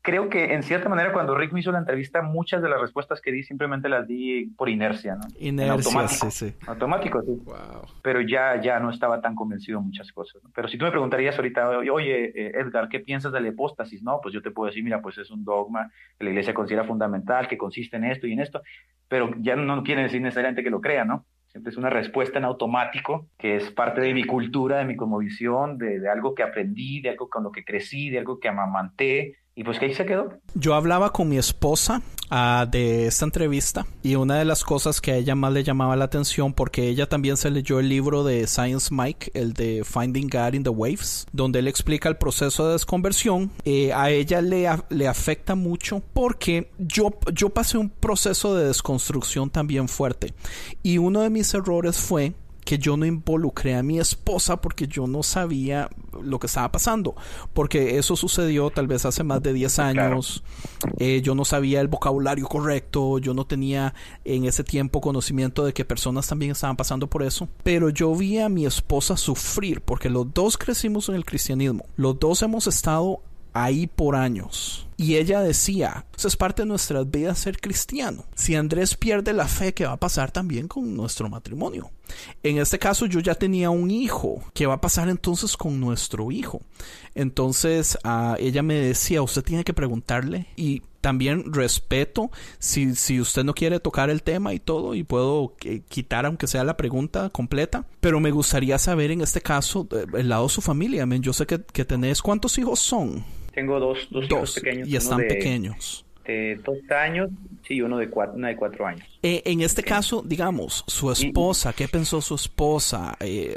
creo que en cierta manera cuando Rick me hizo la entrevista, muchas de las respuestas que di simplemente las di por inercia, ¿no? Inercia, automático, sí. Automático, sí. Wow. Pero ya no estaba tan convencido en muchas cosas, ¿no? Pero si tú me preguntarías ahorita, oye, Edgar, ¿qué piensas de la hipóstasis? No, pues yo te puedo decir, mira, pues es un dogma que la iglesia considera fundamental, que consiste en esto y en esto, pero ya no quiere decir necesariamente que lo crea, ¿no? Siempre es una respuesta en automático, que es parte de mi cultura, de mi cosmovisión, de algo que aprendí, de algo con lo que crecí, de algo que amamanté, y pues que ahí se quedó. Yo hablaba con mi esposa de esta entrevista y una de las cosas que a ella más le llamaba la atención, porque ella también se leyó el libro de Science Mike, el de Finding God in the Waves, donde él explica el proceso de desconversión. A ella le afecta mucho porque yo pasé un proceso de desconstrucción también fuerte, y uno de mis errores fue que yo no involucré a mi esposa porque yo no sabía lo que estaba pasando, porque eso sucedió tal vez hace más de 10 años. Yo no sabía el vocabulario correcto, yo no tenía en ese tiempo conocimiento de que personas también estaban pasando por eso, pero yo vi a mi esposa sufrir porque los dos crecimos en el cristianismo, los dos hemos estado ahí por años. Y ella decía, eso es parte de nuestras vidas ser cristiano. Si Andrés pierde la fe, ¿qué va a pasar también con nuestro matrimonio? En este caso yo ya tenía un hijo. ¿Qué va a pasar entonces con nuestro hijo? Entonces ella me decía, usted tiene que preguntarle, y también respeto si usted no quiere tocar el tema y todo, y puedo quitar aunque sea la pregunta completa, pero me gustaría saber en este caso el lado de su familia. Yo sé que tenés, ¿cuántos hijos son? Tengo dos hijos pequeños. Y están pequeños. De 2 años, sí, una de 4 años. En este caso, digamos, su esposa, ¿qué pensó su esposa?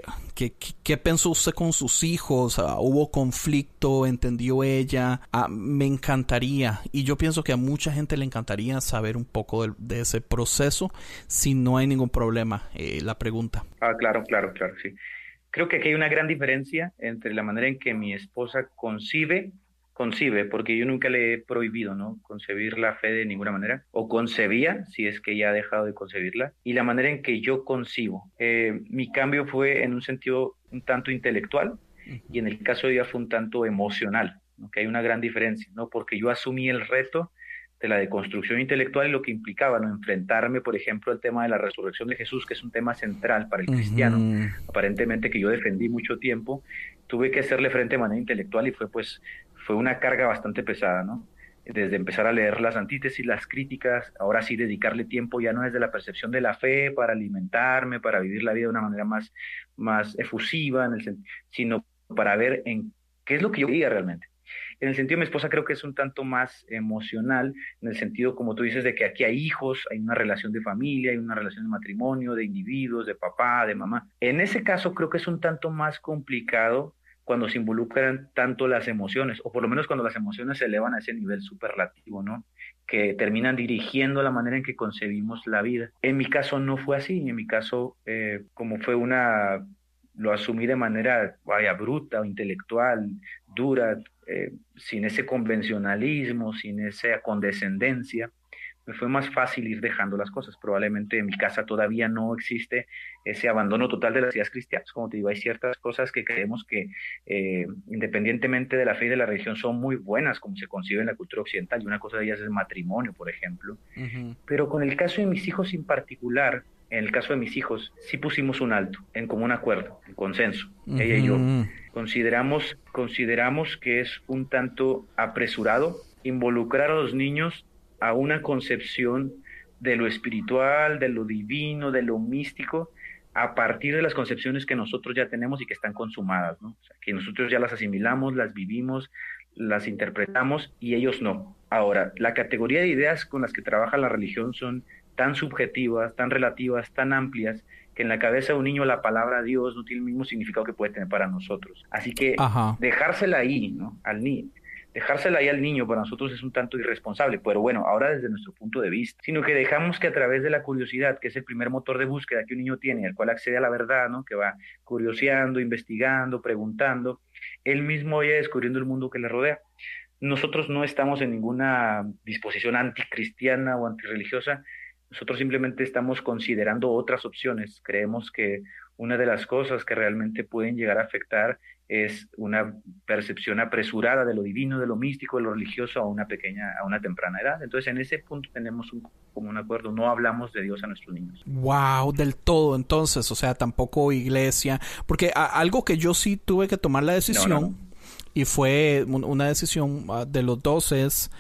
¿Qué pensó usted con sus hijos? ¿Hubo conflicto? ¿Entendió ella? Me encantaría, y yo pienso que a mucha gente le encantaría saber un poco de ese proceso, si no hay ningún problema, la pregunta. Claro, sí. Creo que aquí hay una gran diferencia entre la manera en que mi esposa concibe, porque yo nunca le he prohibido, ¿no?, concebir la fe de ninguna manera, o concebía, si es que ya ha dejado de concebirla, y la manera en que yo concibo. Mi cambio fue en un sentido un tanto intelectual, y en el caso de ella fue un tanto emocional, ¿no?, que hay una gran diferencia, ¿no?, porque yo asumí el reto de la deconstrucción intelectual y lo que implicaba, ¿no?, enfrentarme, por ejemplo, al tema de la resurrección de Jesús, que es un tema central para el cristiano, aparentemente que yo defendí mucho tiempo. Tuve que hacerle frente de manera intelectual y fue una carga bastante pesada, ¿no? Desde empezar a leer las antítesis, las críticas, ahora sí dedicarle tiempo ya no desde la percepción de la fe para alimentarme, para vivir la vida de una manera más efusiva, sino para ver en qué es lo que yo quería realmente. En el sentido de mi esposa creo que es un tanto más emocional, en el sentido, como tú dices, de que aquí hay hijos, hay una relación de familia, hay una relación de matrimonio, de individuos, de papá, de mamá. En ese caso creo que es un tanto más complicado cuando se involucran tanto las emociones, o por lo menos cuando las emociones se elevan a ese nivel superlativo, ¿no?, que terminan dirigiendo la manera en que concebimos la vida. En mi caso no fue así. En mi caso, como fue lo asumí de manera, bruta o intelectual, dura, sin ese convencionalismo, sin esa condescendencia. Me fue más fácil ir dejando las cosas. Probablemente en mi casa todavía no existe ese abandono total de las ideas cristianas. Como te digo, hay ciertas cosas que creemos que independientemente de la fe y de la religión son muy buenas, como se concibe en la cultura occidental, y una cosa de ellas es el matrimonio, por ejemplo. Pero con el caso de mis hijos en particular, en el caso de mis hijos, sí pusimos un alto, en común acuerdo, en consenso, ella y yo. Consideramos que es un tanto apresurado involucrar a los niños a una concepción de lo espiritual, de lo divino, de lo místico, a partir de las concepciones que nosotros ya tenemos y que están consumadas, ¿no? O sea, que nosotros ya las asimilamos, las vivimos, las interpretamos, y ellos no. Ahora, la categoría de ideas con las que trabaja la religión son tan subjetivas, tan relativas, tan amplias, que en la cabeza de un niño la palabra Dios no tiene el mismo significado que puede tener para nosotros. Así que dejársela ahí, ¿no?, dejársela ahí al niño para nosotros es un tanto irresponsable, pero bueno, ahora desde nuestro punto de vista, sino que dejamos que a través de la curiosidad, que es el primer motor de búsqueda que un niño tiene, al cual accede a la verdad, ¿no?, que va curioseando, investigando, preguntando, él mismo vaya descubriendo el mundo que le rodea. Nosotros no estamos en ninguna disposición anticristiana o antirreligiosa. Nosotros simplemente estamos considerando otras opciones. Creemos que una de las cosas que realmente pueden llegar a afectar es una percepción apresurada de lo divino, de lo místico, de lo religioso a una temprana edad. Entonces, en ese punto tenemos como un acuerdo, no hablamos de Dios a nuestros niños. Wow, del todo, entonces, o sea, tampoco iglesia, porque algo que yo sí tuve que tomar la decisión, No. Y fue una decisión de los dos, es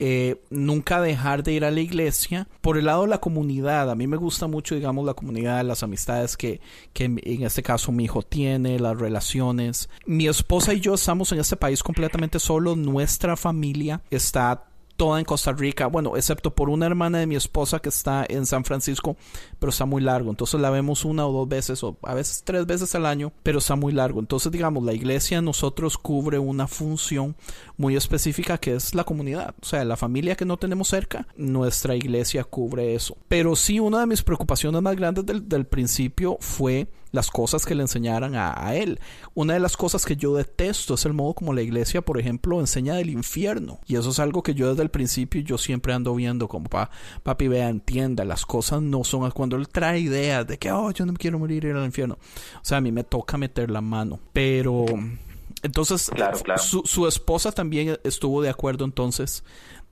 nunca dejar de ir a la iglesia. Por el lado de la comunidad, a mí me gusta mucho, digamos, la comunidad, las amistades que en este caso mi hijo tiene, las relaciones. Mi esposa y yo estamos en este país completamente solos. Nuestra familia está toda en Costa Rica, bueno, excepto por una hermana de mi esposa que está en San Francisco, pero está muy largo, entonces la vemos 1 o 2 veces o a veces 3 veces al año, pero está muy largo. Entonces, digamos, la iglesia nosotros cubre una función muy específica que es la comunidad, o sea, la familia que no tenemos cerca, nuestra iglesia cubre eso. Pero sí, una de mis preocupaciones más grandes del principio fue las cosas que le enseñaran a él. Una de las cosas que yo detesto es el modo como la iglesia, por ejemplo, enseña del infierno. Y eso es algo que yo desde el principio yo siempre ando viendo como papi, vea, entienda, las cosas no son... Cuando él trae ideas de que, yo no me quiero morir, ir al infierno. O sea, a mí me toca meter la mano. Pero... Entonces, claro. Su esposa también estuvo de acuerdo entonces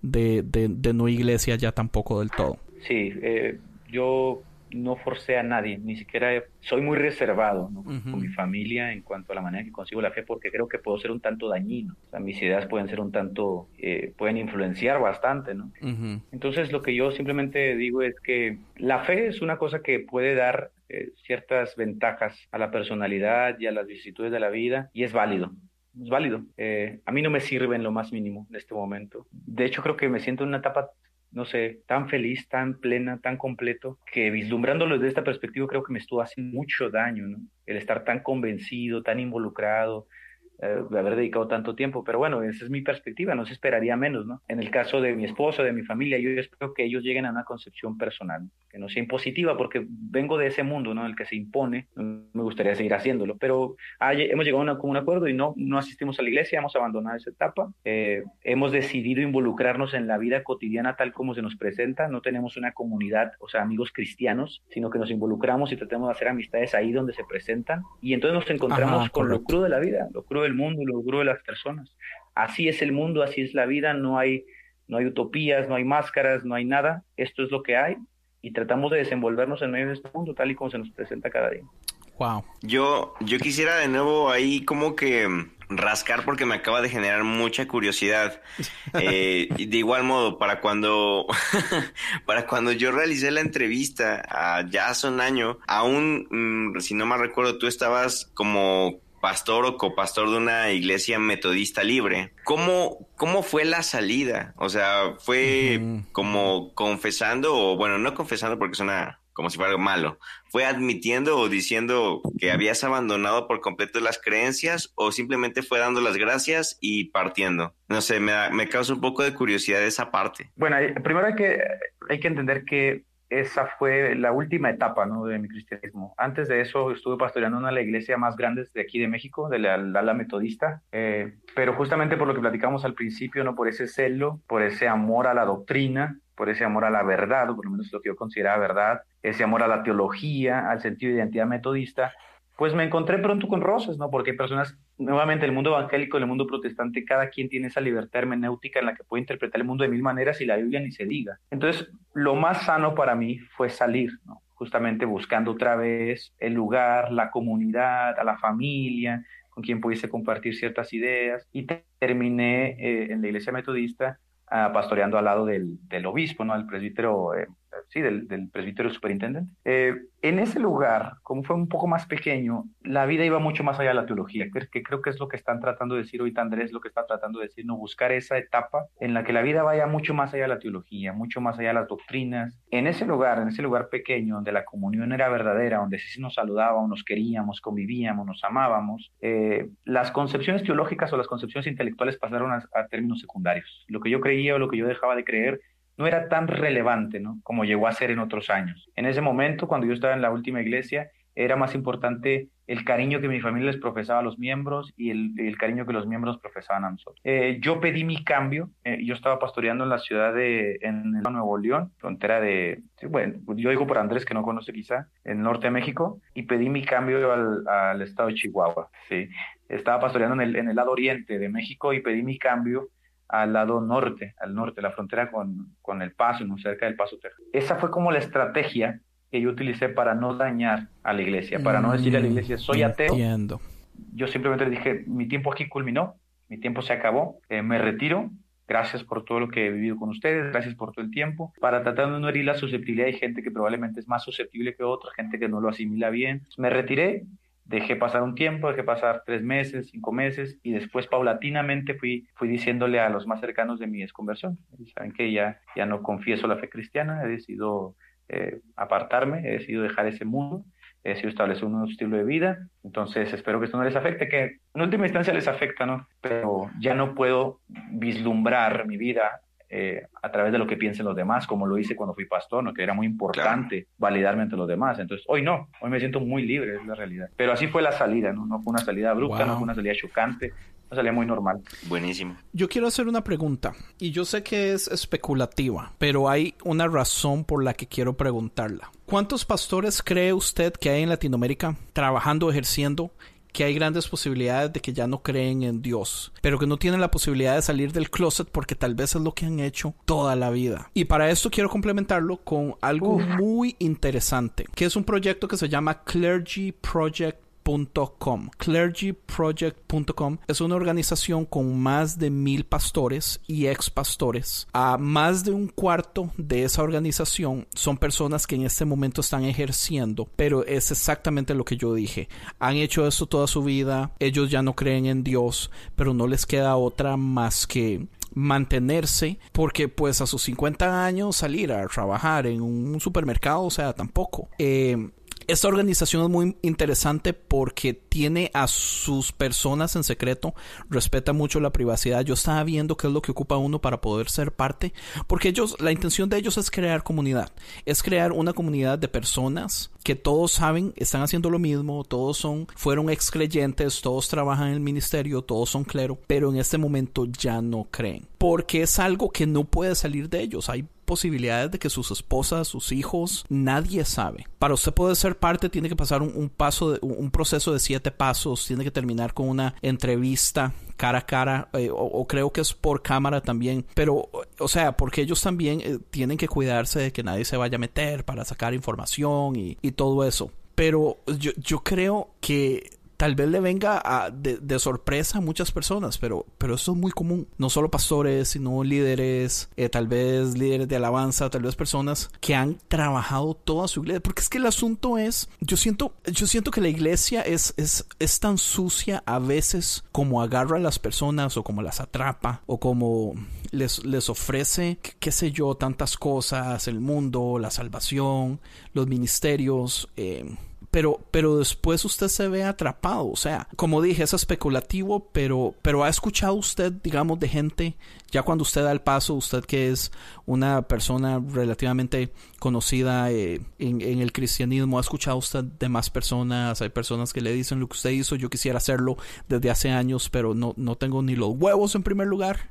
de no iglesia ya tampoco del todo. Sí, yo no forcé a nadie, ni siquiera soy muy reservado, ¿no? Con mi familia en cuanto a la manera en que consigo la fe, porque creo que puedo ser un tanto dañino. O sea, mis ideas pueden ser un tanto, pueden influenciar bastante, ¿no? Entonces, lo que yo simplemente digo es que la fe es una cosa que puede dar ciertas ventajas a la personalidad y a las vicisitudes de la vida, y es válido. Es válido. A mí no me sirve en lo más mínimo en este momento. De hecho, creo que me siento en una etapa, no sé, tan feliz, tan plena, tan completo, que vislumbrándolo desde esta perspectiva creo que me estuvo haciendo mucho daño, ¿no? El estar tan convencido, tan involucrado, de haber dedicado tanto tiempo. Pero bueno, esa es mi perspectiva, no se esperaría menos, ¿no? En el caso de mi esposo, de mi familia, yo espero que ellos lleguen a una concepción personal, que no sea impositiva, porque vengo de ese mundo, ¿no? En el que se impone, me gustaría seguir haciéndolo, pero hemos llegado a un acuerdo y no asistimos a la iglesia, hemos abandonado esa etapa, hemos decidido involucrarnos en la vida cotidiana tal como se nos presenta, no tenemos una comunidad, o sea, amigos cristianos, sino que nos involucramos y tratamos de hacer amistades ahí donde se presentan, y entonces nos encontramos con lo crudo de la vida, lo crudo del mundo, lo crudo de las personas. Así es el mundo, así es la vida, no hay utopías, no hay máscaras, no hay nada, esto es lo que hay, y tratamos de desenvolvernos en medio de este mundo tal y como se nos presenta cada día. Wow. Yo quisiera de nuevo ahí como que rascar porque me acaba de generar mucha curiosidad. De igual modo, para cuando yo realicé la entrevista ya hace un año, aún, si no mal recuerdo, tú estabas como pastor o copastor de una iglesia metodista libre. ¿Cómo fue la salida? O sea, ¿fue como confesando o, bueno, no confesando porque suena como si fuera algo malo? ¿Fue admitiendo o diciendo que habías abandonado por completo las creencias o simplemente fue dando las gracias y partiendo? No sé, me causa un poco de curiosidad esa parte. Bueno, primero hay que entender que esa fue la última etapa, ¿no?, de mi cristianismo. Antes de eso estuve pastoreando una de las iglesias más grandes de aquí de México, de la ala metodista, pero justamente por lo que platicamos al principio, ¿no?, por ese celo, por ese amor a la doctrina, por ese amor a la verdad, o por lo menos lo que yo consideraba verdad, ese amor a la teología, al sentido de identidad metodista, pues me encontré pronto con roces, ¿no? Porque hay personas, nuevamente, el mundo evangélico, el mundo protestante, cada quien tiene esa libertad hermenéutica en la que puede interpretar el mundo de 1000 maneras y la Biblia ni se diga. Entonces, lo más sano para mí fue salir, ¿no? Justamente buscando otra vez el lugar, la comunidad, a la familia, con quien pudiese compartir ciertas ideas, y terminé en la iglesia metodista pastoreando al lado del obispo, ¿no?, del presbítero, del presbítero superintendente. En ese lugar, como fue un poco más pequeño, la vida iba mucho más allá de la teología, que creo que es lo que están tratando de decir ahorita Andrés, lo que está tratando de decir, ¿no?, buscar esa etapa en la que la vida vaya mucho más allá de la teología, mucho más allá de las doctrinas. En ese lugar pequeño, donde la comunión era verdadera, donde sí nos saludábamos, nos queríamos, convivíamos, nos amábamos, las concepciones teológicas o las concepciones intelectuales pasaron a términos secundarios. Lo que yo creía o lo que yo dejaba de creer no era tan relevante, ¿no?, como llegó a ser en otros años. En ese momento, cuando yo estaba en la última iglesia, era más importante el cariño que mi familia les profesaba a los miembros y el cariño que los miembros profesaban a nosotros. Yo pedí mi cambio. Yo estaba pastoreando en la ciudad en Nuevo León, frontera bueno, yo digo por Andrés, que no conoce quizá, en el norte de México, y pedí mi cambio al estado de Chihuahua, ¿sí? Estaba pastoreando en el lado oriente de México y pedí mi cambio al lado norte, la frontera con El Paso, muy cerca del Paso, Texas. Esa fue como la estrategia que yo utilicé para no dañar a la iglesia, para no decirle a la iglesia, soy ateo. Entiendo. Yo simplemente dije, mi tiempo aquí culminó, mi tiempo se acabó, me retiro. Gracias por todo lo que he vivido con ustedes, gracias por todo el tiempo, para tratar de no herir la susceptibilidad. Hay gente que probablemente es más susceptible que otra, gente que no lo asimila bien. Me retiré, dejé pasar un tiempo, dejé pasar 3 meses, 5 meses, y después paulatinamente fui diciéndole a los más cercanos de mi desconversión, saben que ya no confieso la fe cristiana, he decidido apartarme, he decidido dejar ese mundo, he decidido establecer un nuevo estilo de vida. Entonces espero que esto no les afecte, que en última instancia les afecta, ¿no? Pero ya no puedo vislumbrar mi vida a través de lo que piensen los demás, como lo hice cuando fui pastor, ¿no? Que era muy importante validarme entre los demás. Entonces hoy no, hoy me siento muy libre, es la realidad. Pero así fue la salida, ¿no? No fue una salida abrupta, no fue una salida chocante, una salida muy normal. Buenísimo. Yo quiero hacer una pregunta, y yo sé que es especulativa, pero hay una razón por la que quiero preguntarla. ¿Cuántos pastores cree usted que hay en Latinoamérica trabajando, ejerciendo, que hay grandes posibilidades de que ya no creen en Dios, pero que no tienen la posibilidad de salir del closet porque tal vez es lo que han hecho toda la vida? Y para esto quiero complementarlo con algo muy interesante, que es un proyecto que se llama clergyproject.com. Clergyproject.com es una organización con más de 1,000 pastores y ex pastores. A más de un cuarto de esa organización son personas que en este momento están ejerciendo, pero es exactamente lo que yo dije. Han hecho esto toda su vida, ellos ya no creen en Dios, pero no les queda otra más que mantenerse, porque pues a sus 50 años salir a trabajar en un supermercado, o sea, tampoco. Esta organización es muy interesante porque tiene a sus personas en secreto, respeta mucho la privacidad. Yo estaba viendo qué es lo que ocupa uno para poder ser parte, porque la intención de ellos es crear comunidad, es crear una comunidad de personas que todos saben, están haciendo lo mismo, todos fueron ex creyentes, todos trabajan en el ministerio, todos son clero, pero en este momento ya no creen, porque es algo que no puede salir de ellos. Hay posibilidades de que sus esposas, sus hijos, nadie sabe. Para usted poder ser parte tiene que pasar un proceso de 7 pasos, tiene que terminar con una entrevista cara a cara, o creo que es por cámara también, pero o sea, porque ellos también tienen que cuidarse de que nadie se vaya a meter para sacar información y todo eso. Pero yo creo que tal vez le venga de sorpresa a muchas personas, pero eso es muy común. No solo pastores, sino líderes, tal vez líderes de alabanza, tal vez personas que han trabajado toda su iglesia. Porque es que el asunto es, yo siento que la iglesia es tan sucia a veces como agarra a las personas o como las atrapa o como les ofrece, qué sé yo, tantas cosas, el mundo, la salvación, los ministerios, pero después usted se ve atrapado. O sea, como dije, es especulativo, pero ¿ha escuchado usted, digamos, de gente, ya cuando usted da el paso, usted que es una persona relativamente conocida en el cristianismo, ha escuchado usted de más personas? Hay personas que le dicen: lo que usted hizo, yo quisiera hacerlo desde hace años, pero no tengo ni los huevos en primer lugar,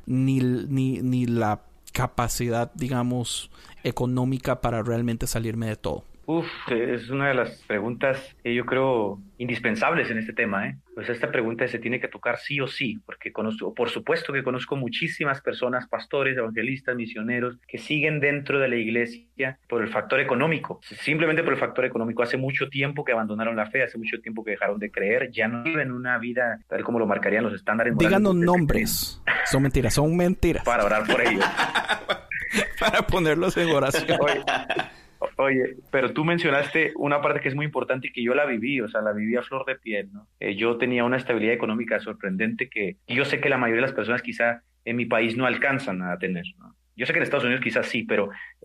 ni la capacidad, digamos, económica para realmente salirme de todo. Es una de las preguntas que yo creo indispensables en este tema, ¿eh? Pues esta pregunta se tiene que tocar sí o sí, porque por supuesto que conozco muchísimas personas, pastores, evangelistas, misioneros, que siguen dentro de la iglesia por el factor económico, simplemente por el factor económico. Hace mucho tiempo que abandonaron la fe, hace mucho tiempo que dejaron de creer, ya no viven una vida tal como lo marcarían los estándares morales. Díganos nombres. Son mentiras. Para orar por ellos. Para ponerlos en oración. Oye, pero tú mencionaste una parte que es muy importante y que yo la viví, o sea, la viví a flor de piel, ¿no? Yo tenía una estabilidad económica sorprendente que yo sé que la mayoría de las personas quizá en mi país no alcanzan a tener, ¿no? Yo sé que en Estados Unidos quizás sí, pero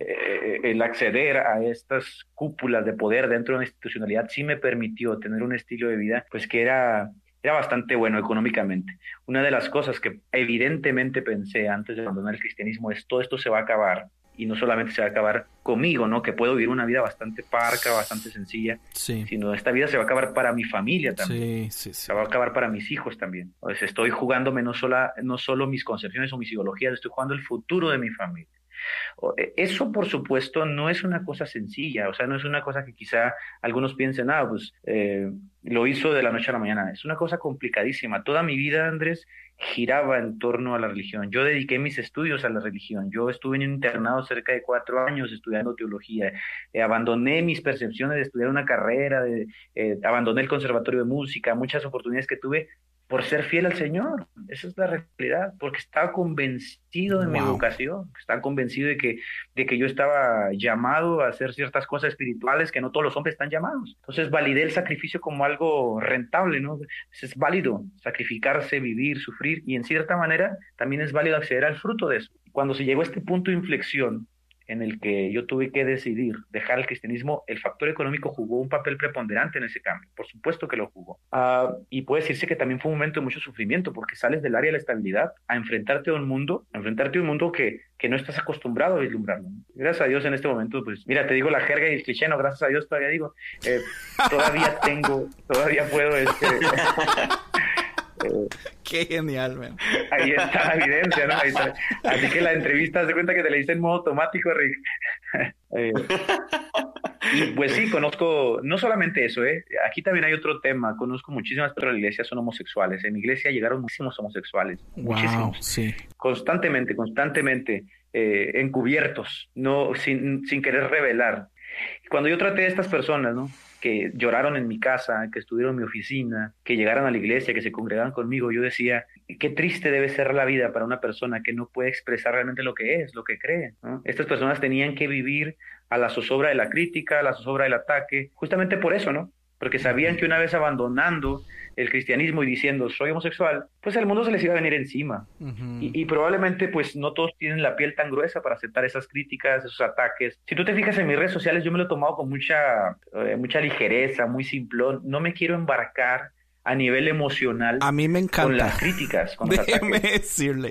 el acceder a estas cúpulas de poder dentro de una institucionalidad sí me permitió tener un estilo de vida, pues que era bastante bueno económicamente. Una de las cosas que evidentemente pensé antes de abandonar el cristianismo es: todo esto se va a acabar y no solamente se va a acabar conmigo, ¿no? Que puedo vivir una vida bastante parca, bastante sencilla, sino esta vida se va a acabar para mi familia también. Se va a acabar para mis hijos también. Entonces estoy jugándome no solo mis concepciones o mis ideologías, estoy jugando el futuro de mi familia. Eso, por supuesto, no es una cosa sencilla, o sea, no es una cosa que quizá algunos piensen, lo hizo de la noche a la mañana. Es una cosa complicadísima. Toda mi vida, Andrés, giraba en torno a la religión. Yo dediqué mis estudios a la religión. Yo estuve en un internado cerca de 4 años estudiando teología. Abandoné mis percepciones de estudiar una carrera, abandoné el conservatorio de música, muchas oportunidades que tuve por ser fiel al Señor. Esa es la realidad, porque estaba convencido de mi vocación, estaba convencido de que yo estaba llamado a hacer ciertas cosas espirituales que no todos los hombres están llamados. Entonces validé el sacrificio como algo rentable, ¿no? Es válido sacrificarse, vivir, sufrir, y en cierta manera también es válido acceder al fruto de eso. Cuando se llegó a este punto de inflexión en el que yo tuve que decidir dejar el cristianismo, el factor económico jugó un papel preponderante en ese cambio. Por supuesto que lo jugó. Y puede decirse que también fue un momento de mucho sufrimiento, porque sales del área de la estabilidad a enfrentarte a un mundo que no estás acostumbrado a vislumbrarlo. Gracias a Dios en este momento, pues, mira, te digo la jerga y el cliché, no, gracias a Dios todavía digo, todavía puedo, qué genial, man. Ahí está la evidencia, ¿no? Ahí está. Así que la entrevista, haz de cuenta que te la hice en modo automático, Rick. Y pues sí, conozco, no solamente eso, aquí también hay otro tema. Conozco muchísimas personas de la iglesia son homosexuales. En mi iglesia llegaron muchísimos homosexuales, muchísimos. Sí. Constantemente, encubiertos, no, sin querer revelar. Cuando yo traté a estas personas, ¿no?, que lloraron en mi casa, que estuvieron en mi oficina, que llegaron a la iglesia, que se congregaban conmigo, yo decía, qué triste debe ser la vida para una persona que no puede expresar realmente lo que es, lo que cree, ¿no? Estas personas tenían que vivir a la zozobra de la crítica, a la zozobra del ataque, justamente por eso, ¿no? Porque sabían que una vez abandonando el cristianismo y diciendo soy homosexual, pues el mundo se les iba a venir encima. Y probablemente pues no todos tienen la piel tan gruesa para aceptar esas críticas, esos ataques. Si tú te fijas en mis redes sociales, yo me lo he tomado con mucha ligereza, muy simplón. No me quiero embarcar a nivel emocional. A mí me encanta. Con las críticas, con los Déjeme ataques. Decirle.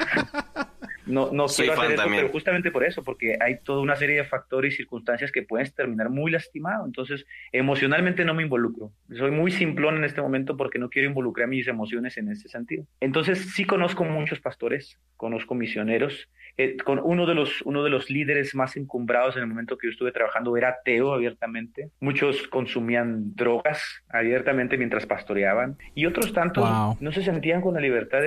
No Soy quiero hacer eso, también. pero justamente por eso, porque hay toda una serie de factores y circunstancias que pueden terminar muy lastimado. Entonces, emocionalmente no me involucro. Soy muy simplón en este momento porque no quiero involucrar mis emociones en ese sentido. Entonces, sí conozco muchos pastores, conozco misioneros. Con uno de los líderes más encumbrados en el momento que yo estuve trabajando era ateo abiertamente. Muchos consumían drogas abiertamente mientras pastoreaban. Y otros tantos no se sentían con la libertad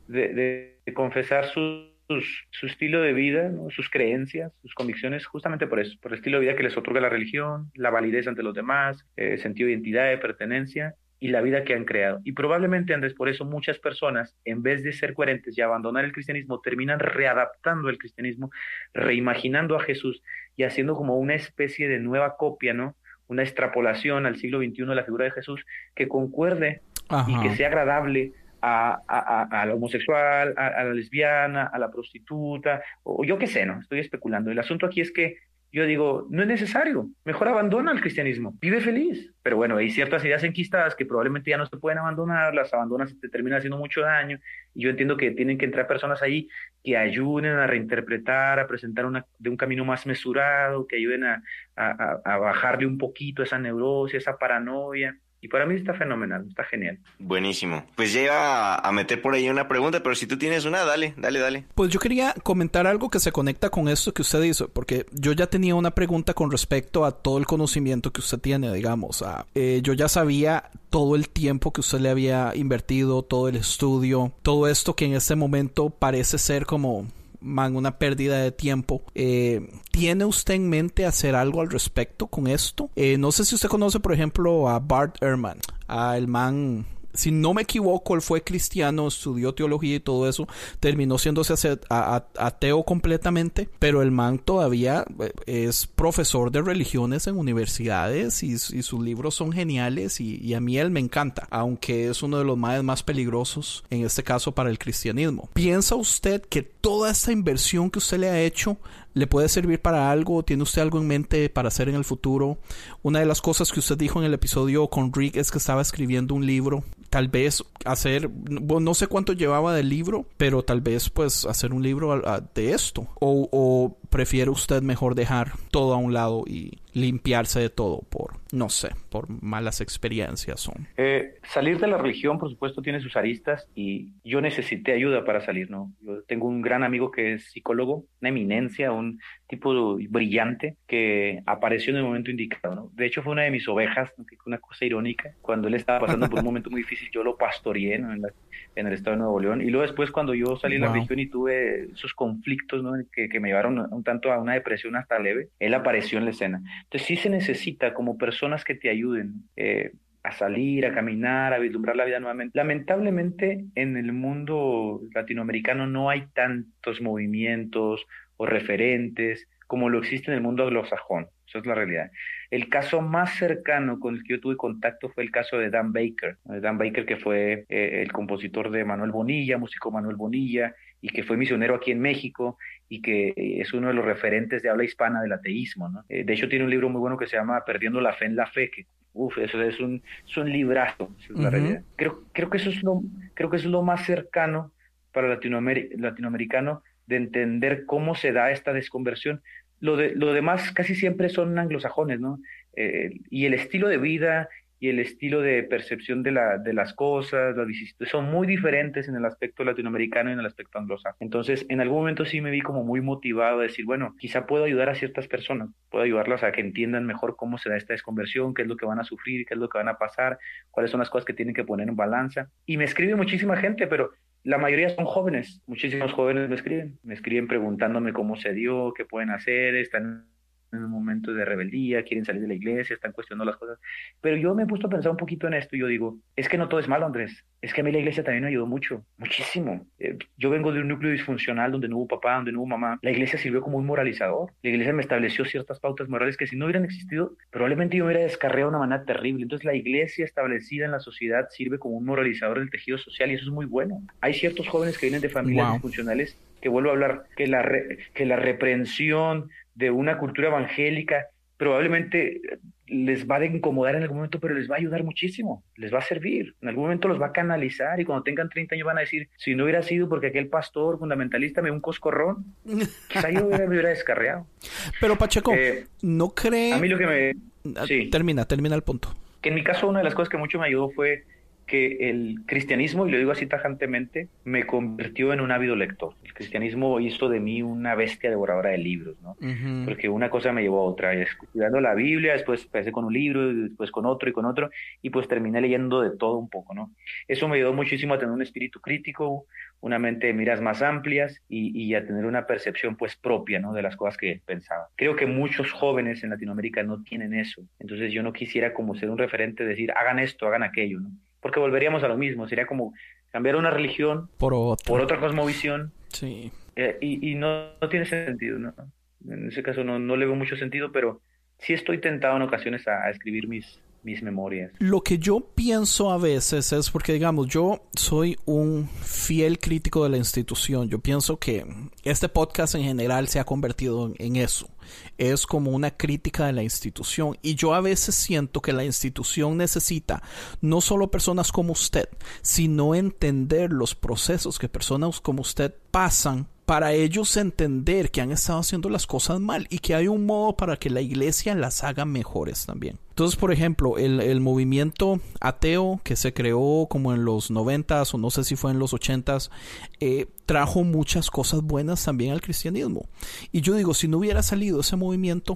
de confesar su estilo de vida, ¿no?, sus creencias, sus convicciones, justamente por eso, por el estilo de vida que les otorga la religión, la validez ante los demás, sentido de identidad, de pertenencia y la vida que han creado. Y probablemente, Andrés, por eso muchas personas, en vez de ser coherentes y abandonar el cristianismo, terminan readaptando el cristianismo, reimaginando a Jesús y haciendo como una especie de nueva copia, ¿no?, una extrapolación al siglo XXI de la figura de Jesús que concuerde y que sea agradable a la homosexual, a la lesbiana, a la prostituta, o yo qué sé, no, estoy especulando. El asunto aquí es que yo digo, no es necesario, mejor abandona el cristianismo, vive feliz. Pero bueno, hay ciertas ideas enquistadas que probablemente ya no se pueden abandonar, las abandonas y te terminan haciendo mucho daño, y yo entiendo que tienen que entrar personas ahí que ayuden a reinterpretar, a presentar de un camino más mesurado, que ayuden a bajarle un poquito esa neurosis, esa paranoia. Y para mí está fenomenal, está genial. Buenísimo. Pues ya iba a meter por ahí una pregunta, pero si tú tienes una, dale. Pues yo quería comentar algo que se conecta con esto que usted hizo, porque yo ya tenía una pregunta con respecto a todo el conocimiento que usted tiene, digamos. Yo ya sabía todo el tiempo que usted le había invertido, todo el estudio, todo esto que en este momento parece ser como una pérdida de tiempo. ¿Tiene usted en mente hacer algo al respecto con esto? No sé si usted conoce, por ejemplo, a Bart Ehrman. El man, si no me equivoco, él fue cristiano, estudió teología y todo eso, terminó siéndose ateo completamente, pero el man todavía es profesor de religiones en universidades y sus libros son geniales y a mí él me encanta, aunque es uno de los más peligrosos en este caso para el cristianismo. ¿Piensa usted que toda esta inversión que usted le ha hecho ¿Le puede servir para algo? ¿Tiene usted algo en mente para hacer en el futuro? Una de las cosas que usted dijo en el episodio con Rick es que estaba escribiendo un libro. Tal vez hacer, bueno, no sé cuánto llevaba del libro, pero tal vez pues hacer un libro de esto. O prefiere usted mejor dejar todo a un lado y limpiarse de todo no sé, por malas experiencias. Salir de la religión, por supuesto, tiene sus aristas y yo necesité ayuda para salir, ¿no? Yo tengo un gran amigo que es psicólogo, una eminencia, un tipo brillante que apareció en el momento indicado, ¿no? De hecho, fue una de mis ovejas, ¿no? Una cosa irónica. Cuando él estaba pasando por un momento muy difícil, yo lo pastoreé, ¿no? en el estado de Nuevo León. Y luego después, cuando yo salí de la religión y tuve esos conflictos, ¿no? que me llevaron un tanto a una depresión hasta leve, él apareció en la escena. Entonces sí se necesita como personas que te ayuden a salir, a caminar, a vislumbrar la vida nuevamente. Lamentablemente en el mundo latinoamericano no hay tantos movimientos o referentes como lo existe en el mundo anglosajón. Esa es la realidad. El caso más cercano con el que yo tuve contacto fue el caso de Dan Baker. Dan Baker, que fue el compositor de Manuel Bonilla, músico Manuel Bonilla, y que fue misionero aquí en México, y que es uno de los referentes de habla hispana del ateísmo, ¿no? De hecho, tiene un libro muy bueno que se llama Perdiendo la fe en la fe, que eso es un librazo, esa es la realidad. Creo que eso es lo más cercano para el latinoamericano de entender cómo se da esta desconversión. Lo demás casi siempre son anglosajones, ¿no? Y el estilo de vida y el estilo de percepción de las cosas, las vicisitudes, son muy diferentes en el aspecto latinoamericano y en el aspecto anglosajón. Entonces, en algún momento sí me vi como muy motivado a decir, bueno, quizá puedo ayudar a ciertas personas, puedo ayudarlas a que entiendan mejor cómo se da esta desconversión, qué es lo que van a sufrir, qué es lo que van a pasar, cuáles son las cosas que tienen que poner en balanza. Y me escribe muchísima gente, pero la mayoría son jóvenes, muchísimos jóvenes me escriben preguntándome cómo se dio, qué pueden hacer, están en un momento de rebeldía, quieren salir de la iglesia, están cuestionando las cosas. Pero yo me he puesto a pensar un poquito en esto y yo digo, es que no todo es malo, Andrés. Es que a mí la iglesia también me ayudó mucho, muchísimo. Yo vengo de un núcleo disfuncional donde no hubo papá, donde no hubo mamá. La iglesia sirvió como un moralizador. La iglesia me estableció ciertas pautas morales que si no hubieran existido, probablemente yo me hubiera descarriado de una manera terrible. Entonces la iglesia establecida en la sociedad sirve como un moralizador del tejido social y eso es muy bueno. Hay ciertos jóvenes que vienen de familias disfuncionales que vuelvo a hablar, que la reprensión de una cultura evangélica probablemente les va a incomodar en algún momento, pero les va a ayudar muchísimo, les va a servir, en algún momento los va a canalizar y cuando tengan 30 años van a decir, si no hubiera sido porque aquel pastor fundamentalista me dio un coscorrón, quizá yo me hubiera descarriado. Pero Pacheco, ¿no cree? A mí lo que me... Sí. Termina el punto. Que en mi caso una de las cosas que mucho me ayudó fue que el cristianismo, y lo digo así tajantemente, me convirtió en un ávido lector. El cristianismo hizo de mí una bestia devoradora de libros, ¿no? Uh-huh. Porque una cosa me llevó a otra, estudiando la Biblia, después empecé con un libro, después con otro, y pues terminé leyendo de todo un poco, ¿no? Eso me ayudó muchísimo a tener un espíritu crítico, una mente de miras más amplias y a tener una percepción pues propia, ¿no? De las cosas que pensaba. Creo que muchos jóvenes en Latinoamérica no tienen eso, entonces yo no quisiera como ser un referente, decir, hagan esto, hagan aquello, ¿no? Porque volveríamos a lo mismo, sería como cambiar una religión por otra cosmovisión. Sí. Y no tiene sentido, ¿no? En ese caso no le veo mucho sentido, pero sí estoy tentado en ocasiones a escribir mis memorias. Lo que yo pienso a veces es porque, digamos, yo soy un fiel crítico de la institución. Yo pienso que este podcast en general se ha convertido en eso. Es como una crítica de la institución. Y yo a veces siento que la institución necesita no solo personas como usted, sino entender los procesos que personas como usted pasan para ellos entender que han estado haciendo las cosas mal y que hay un modo para que la iglesia las haga mejores también. Entonces, por ejemplo, el movimiento ateo que se creó como en los 90s o no sé si fue en los 80s, trajo muchas cosas buenas también al cristianismo. Y yo digo, si no hubiera salido ese movimiento,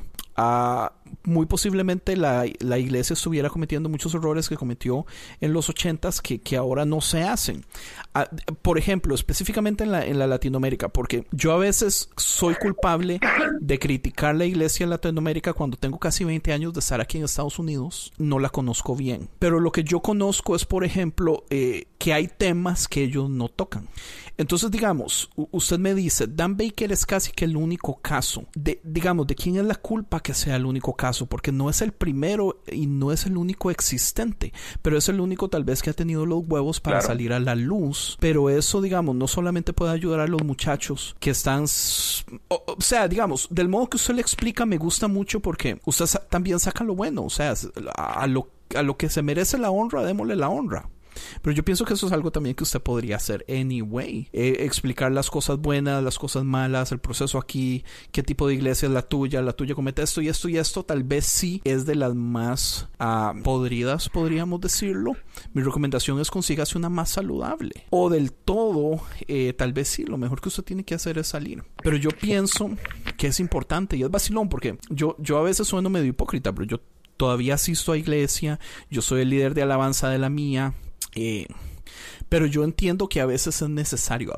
muy posiblemente la iglesia estuviera cometiendo muchos errores que cometió en los 80s que ahora no se hacen. Por ejemplo, específicamente en la Latinoamérica, porque yo a veces soy culpable de criticar la iglesia en Latinoamérica cuando tengo casi 20 años de estar aquí en Estados Unidos. No la conozco bien. Pero lo que yo conozco es, por ejemplo, que hay temas que ellos no tocan. Entonces, digamos, usted me dice, Dan Baker es casi que el único caso. Digamos, ¿de quién es la culpa que sea el único caso? Porque no es el primero y no es el único existente, pero es el único tal vez que ha tenido los huevos para salir a la luz. Pero eso, digamos, no solamente puede ayudar a los muchachos que están... O sea, digamos, del modo que usted le explica me gusta mucho porque usted también saca lo bueno. O sea, a lo que se merece la honra, démosle la honra. Pero yo pienso que eso es algo también que usted podría hacer anyway. Explicar las cosas buenas, las cosas malas, el proceso aquí, qué tipo de iglesia es la tuya comete esto y esto y esto. Tal vez sí es de las más podridas, podríamos decirlo. Mi recomendación es consígase una más saludable. O del todo, tal vez sí, lo mejor que usted tiene que hacer es salir. Pero yo pienso que es importante y es vacilón porque yo a veces sueno medio hipócrita, pero yo todavía asisto a iglesia, yo soy el líder de alabanza de la mía. Pero yo entiendo que a veces es necesario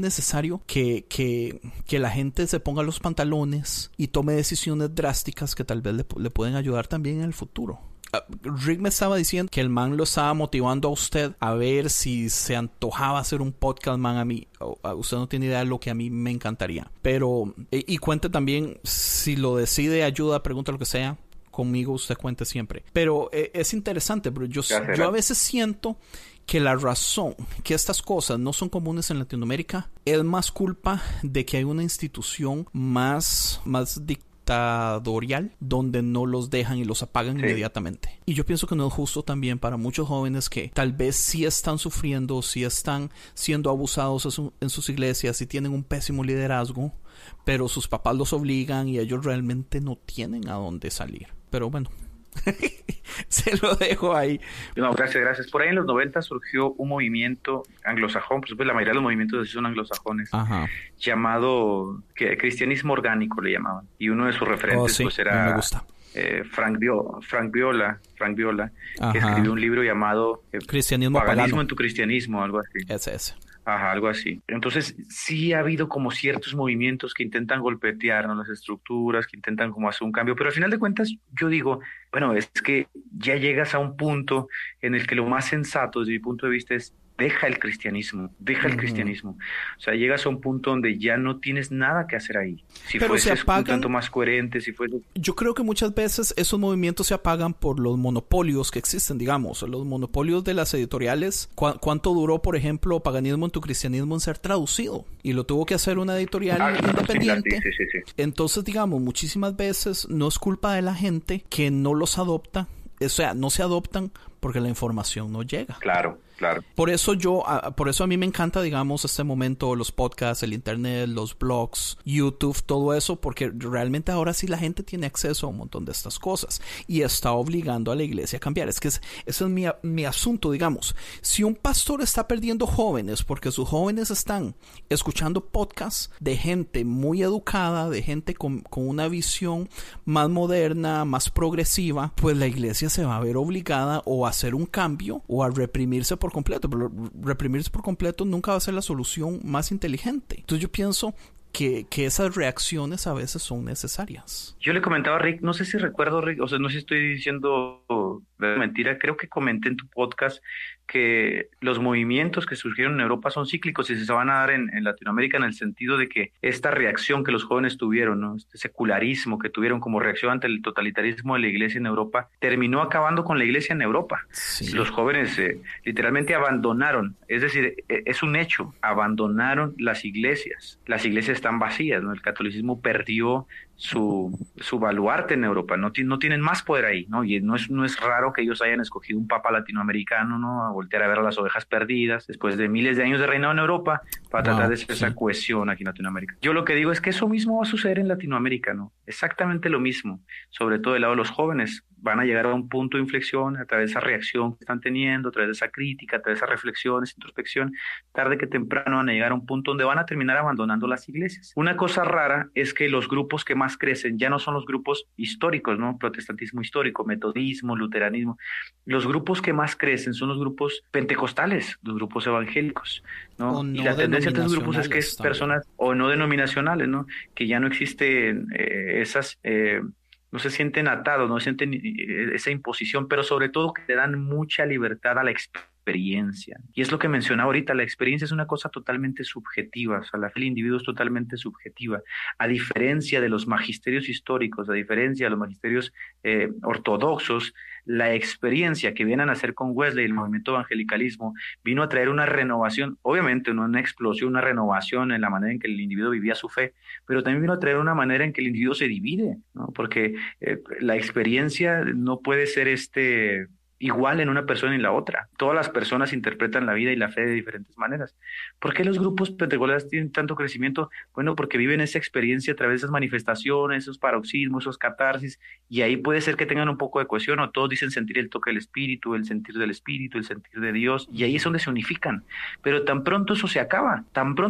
que la gente se ponga los pantalones y tome decisiones drásticas que tal vez le pueden ayudar también en el futuro. Rick me estaba diciendo que el man lo estaba motivando a usted a ver si se antojaba hacer un podcast, man. A mí, usted no tiene idea de lo que a mí me encantaría. Pero, y cuente también, si lo decide, ayuda, pregunta, lo que sea. Conmigo usted cuente siempre. Pero es interesante, pero yo a veces siento que la razón que estas cosas no son comunes en Latinoamérica es más culpa de que hay una institución más dictatorial donde no los dejan y los apagan inmediatamente. Y yo pienso que no es justo también para muchos jóvenes que tal vez sí están sufriendo, sí están siendo abusados en sus iglesias y tienen un pésimo liderazgo, pero sus papás los obligan y ellos realmente no tienen a dónde salir. Pero bueno, se lo dejo ahí. No, gracias. Por ahí en los 90 surgió un movimiento anglosajón, pues la mayoría de los movimientos son anglosajones, llamado cristianismo orgánico le llamaban. Y uno de sus referentes pues era me gusta. Frank Viola, que escribió un libro llamado Cristianismo Paganismo pagano. en tu cristianismo, algo así. Ese. Ajá, algo así. Entonces, sí ha habido como ciertos movimientos que intentan golpetear, ¿no?, las estructuras, que intentan como hacer un cambio, pero al final de cuentas yo digo, bueno, es que ya llegas a un punto en el que lo más sensato desde mi punto de vista es deja el cristianismo. O sea, llegas a un punto donde ya no tienes nada que hacer ahí. Si pero fueses un tanto más coherente, si fueses... Yo creo que muchas veces esos movimientos se apagan por los monopolios que existen, digamos. Los monopolios de las editoriales. ¿Cuánto duró, por ejemplo, Paganismo en tu cristianismo en ser traducido? Y lo tuvo que hacer una editorial independiente. Sí. Entonces, digamos, muchísimas veces no es culpa de la gente que no los adopta. O sea, no se adoptan porque la información no llega. Claro. Por eso a mí me encanta, digamos, este momento, los podcasts, el internet, los blogs, YouTube, todo eso, porque realmente ahora sí la gente tiene acceso a un montón de estas cosas y está obligando a la iglesia a cambiar. Es que ese es mi asunto, digamos. Si un pastor está perdiendo jóvenes porque sus jóvenes están escuchando podcasts de gente muy educada, de gente con una visión más moderna, más progresiva, pues la iglesia se va a ver obligada o a hacer un cambio o a reprimirse por completo, pero reprimirse por completo nunca va a ser la solución más inteligente. Entonces yo pienso que esas reacciones a veces son necesarias. Yo le comentaba a Rick, no sé si recuerdo, Rick, o sea, no sé si estoy diciendo mentira, creo que comenté en tu podcast que los movimientos que surgieron en Europa son cíclicos y se van a dar en Latinoamérica en el sentido de que esta reacción que los jóvenes tuvieron, ¿no?, este secularismo que tuvieron como reacción ante el totalitarismo de la iglesia en Europa, terminó acabando con la iglesia en Europa. Sí. Los jóvenes literalmente abandonaron, es decir, es un hecho, abandonaron las iglesias. Las iglesias están vacías, ¿no? El catolicismo perdió su baluarte en Europa, no tienen más poder ahí, ¿no? Y no es raro que ellos hayan escogido un papa latinoamericano, ¿no?, a voltear a ver a las ovejas perdidas después de miles de años de reinado en Europa para tratar de hacer esa cohesión aquí en Latinoamérica. Yo lo que digo es que eso mismo va a suceder en Latinoamérica, ¿no? Exactamente lo mismo, sobre todo del lado de los jóvenes. Van a llegar a un punto de inflexión a través de esa reacción que están teniendo, a través de esa crítica, a través de esas reflexiones, introspección. Tarde que temprano van a llegar a un punto donde van a terminar abandonando las iglesias. Una cosa rara es que los grupos que más crecen ya no son los grupos históricos, ¿no? Protestantismo histórico, metodismo, luteranismo. Los grupos que más crecen son los grupos pentecostales, los grupos evangélicos, ¿no? Y la tendencia de estos grupos es que es personas o no denominacionales, ¿no?, que ya no existen esas... no se sienten atados, no sienten esa imposición, pero sobre todo que le dan mucha libertad a la expresión experiencia. Y es lo que mencionaba ahorita, la experiencia es una cosa totalmente subjetiva, o sea, la fe del individuo es totalmente subjetiva, a diferencia de los magisterios históricos, a diferencia de los magisterios ortodoxos. La experiencia que vienen a hacer con Wesley, el movimiento evangelicalismo, vino a traer una renovación, obviamente no una explosión, una renovación en la manera en que el individuo vivía su fe, pero también vino a traer una manera en que el individuo se divide, ¿no? Porque la experiencia no puede ser igual en una persona y en la otra. Todas las personas interpretan la vida y la fe de diferentes maneras. ¿Por qué los grupos pentecostales tienen tanto crecimiento? Bueno, porque viven esa experiencia a través de esas manifestaciones, esos paroxismos, esos catarsis, y ahí puede ser que tengan un poco de cohesión, o todos dicen sentir el toque del Espíritu, el sentir del Espíritu, el sentir de Dios, y ahí es donde se unifican. Pero tan pronto eso se acaba,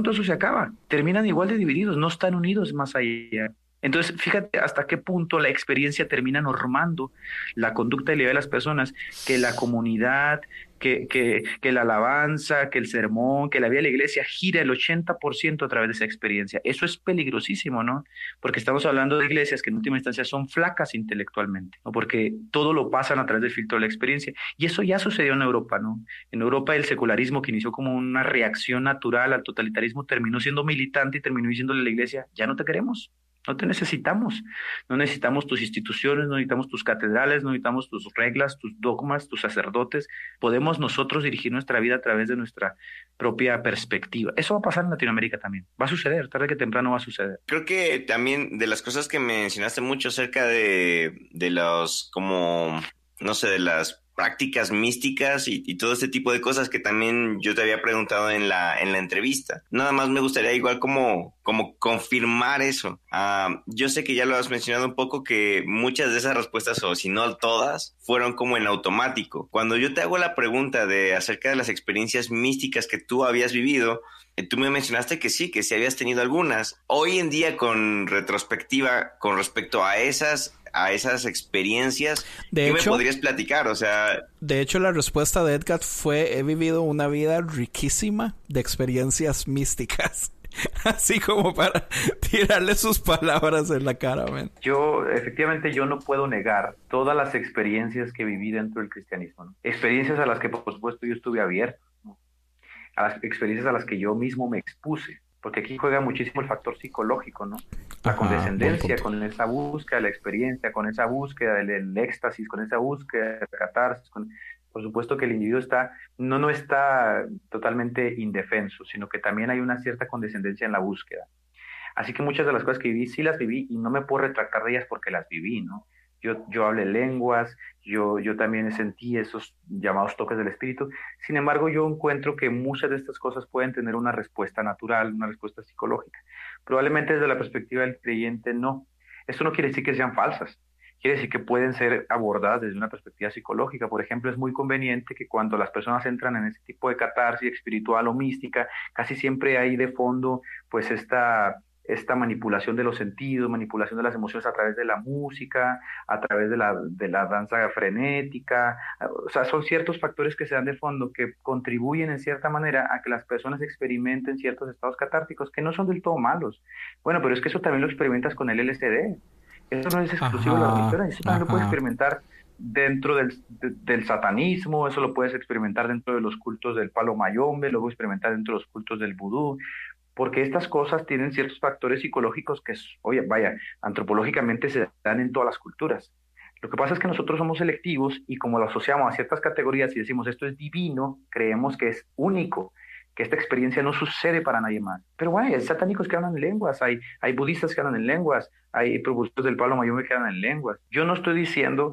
terminan igual de divididos, no están unidos más allá. Entonces, fíjate hasta qué punto la experiencia termina normando la conducta y la vida de las personas, que la comunidad, que la alabanza, que el sermón, que la vida de la iglesia gira el 80% a través de esa experiencia. Eso es peligrosísimo, ¿no? Porque estamos hablando de iglesias que en última instancia son flacas intelectualmente, ¿no? Porque todo lo pasan a través del filtro de la experiencia. Y eso ya sucedió en Europa, ¿no? En Europa el secularismo, que inició como una reacción natural al totalitarismo, terminó siendo militante y terminó diciéndole a la iglesia, ya no te queremos. No te necesitamos, no necesitamos tus instituciones, no necesitamos tus catedrales, no necesitamos tus reglas, tus dogmas, tus sacerdotes. Podemos nosotros dirigir nuestra vida a través de nuestra propia perspectiva. Eso va a pasar en Latinoamérica también. Va a suceder, tarde que temprano va a suceder. Creo que también de las cosas que mencionaste mucho acerca de los, como, no sé, de las prácticas místicas y todo este tipo de cosas que también yo te había preguntado en la entrevista. Nada más me gustaría igual como confirmar eso. Yo sé que ya lo has mencionado un poco, que muchas de esas respuestas, o si no todas, fueron como en automático. Cuando yo te hago la pregunta acerca de las experiencias místicas que tú habías vivido, tú me mencionaste que sí habías tenido algunas. Hoy en día, con retrospectiva, con respecto a esas experiencias, ¿qué me podrías platicar? O sea, de hecho, la respuesta de Edgar fue: he vivido una vida riquísima de experiencias místicas. Así como para tirarle sus palabras en la cara, man. Efectivamente, yo no puedo negar todas las experiencias que viví dentro del cristianismo, ¿no? Experiencias a las que, por supuesto, yo estuve abierto, ¿no? A las experiencias a las que yo mismo me expuse, porque aquí juega muchísimo el factor psicológico, ¿no? La condescendencia con esa búsqueda, la experiencia con esa búsqueda del éxtasis, con esa búsqueda de catarsis, por supuesto que el individuo no está totalmente indefenso, sino que también hay una cierta condescendencia en la búsqueda. Así que muchas de las cosas que viví, sí las viví, y no me puedo retractar de ellas porque las viví, ¿no? Yo hablé lenguas, yo también sentí esos llamados toques del espíritu. Sin embargo, yo encuentro que muchas de estas cosas pueden tener una respuesta natural, una respuesta psicológica. Probablemente desde la perspectiva del creyente, no. Esto no quiere decir que sean falsas. Quiere decir que pueden ser abordadas desde una perspectiva psicológica. Por ejemplo, es muy conveniente que cuando las personas entran en ese tipo de catarsis espiritual o mística, casi siempre hay de fondo pues esta manipulación de los sentidos, manipulación de las emociones a través de la música, a través de la danza frenética. O sea, son ciertos factores que se dan de fondo que contribuyen en cierta manera a que las personas experimenten ciertos estados catárticos que no son del todo malos. Bueno, pero es que eso también lo experimentas con el LSD. Eso no es exclusivo de la religión, eso también lo puedes experimentar dentro del satanismo, eso lo puedes experimentar dentro de los cultos del palo mayombe, lo puedes experimentar dentro de los cultos del vudú, porque estas cosas tienen ciertos factores psicológicos que, antropológicamente se dan en todas las culturas. Lo que pasa es que nosotros somos selectivos y como lo asociamos a ciertas categorías y decimos esto es divino, creemos que es único, que esta experiencia no sucede para nadie más. Pero bueno, hay satánicos que hablan en lenguas, hay budistas que hablan en lenguas, hay propulsores del palo mayombe que hablan en lenguas. Yo no estoy diciendo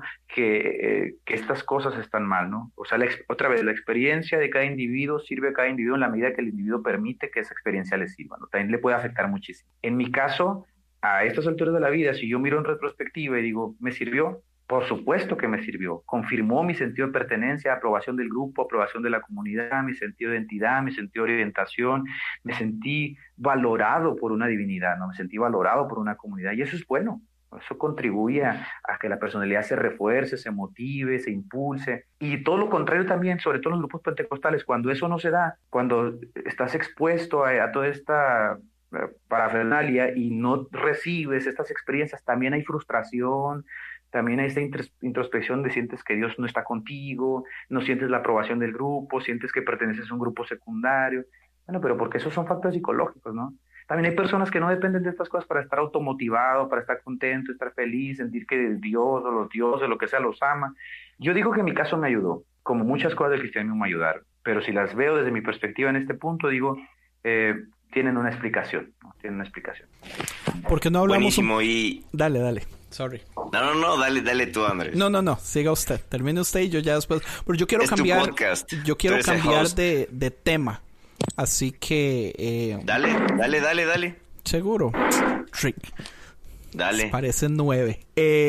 que estas cosas están mal, ¿no? O sea, otra vez, la experiencia de cada individuo sirve a cada individuo en la medida que el individuo permite que esa experiencia le sirva, ¿no? También le puede afectar muchísimo. En mi caso, a estas alturas de la vida, si yo miro en retrospectiva y digo, ¿me sirvió? Por supuesto que me sirvió. Confirmó mi sentido de pertenencia, aprobación del grupo, aprobación de la comunidad, mi sentido de identidad, mi sentido de orientación. Me sentí valorado por una divinidad, ¿no? Me sentí valorado por una comunidad y eso es bueno. Eso contribuye a que la personalidad se refuerce, se motive, se impulse. Y todo lo contrario también, sobre todo en los grupos pentecostales, cuando eso no se da, cuando estás expuesto a toda esta parafernalia y no recibes estas experiencias, también hay frustración, también hay esta introspección de sientes que Dios no está contigo, no sientes la aprobación del grupo, sientes que perteneces a un grupo secundario. Bueno, pero porque esos son factores psicológicos, ¿no? También hay personas que no dependen de estas cosas para estar automotivado, para estar contento, estar feliz, sentir que Dios o los dioses, lo que sea, los ama. Yo digo que en mi caso me ayudó, como muchas cosas del cristianismo me ayudaron, pero si las veo desde mi perspectiva en este punto, digo, tienen una explicación, ¿no? Tienen una explicación. ¿Por qué no hablamos? Buenísimo, y... Dale. Sorry. No, dale tú, Andrés. No, siga usted. Termine usted y yo ya después... Pero yo quiero es cambiar... tu podcast. Yo quiero cambiar de tema. Así que... Dale. Seguro. Rick. Dale. Parecen 9.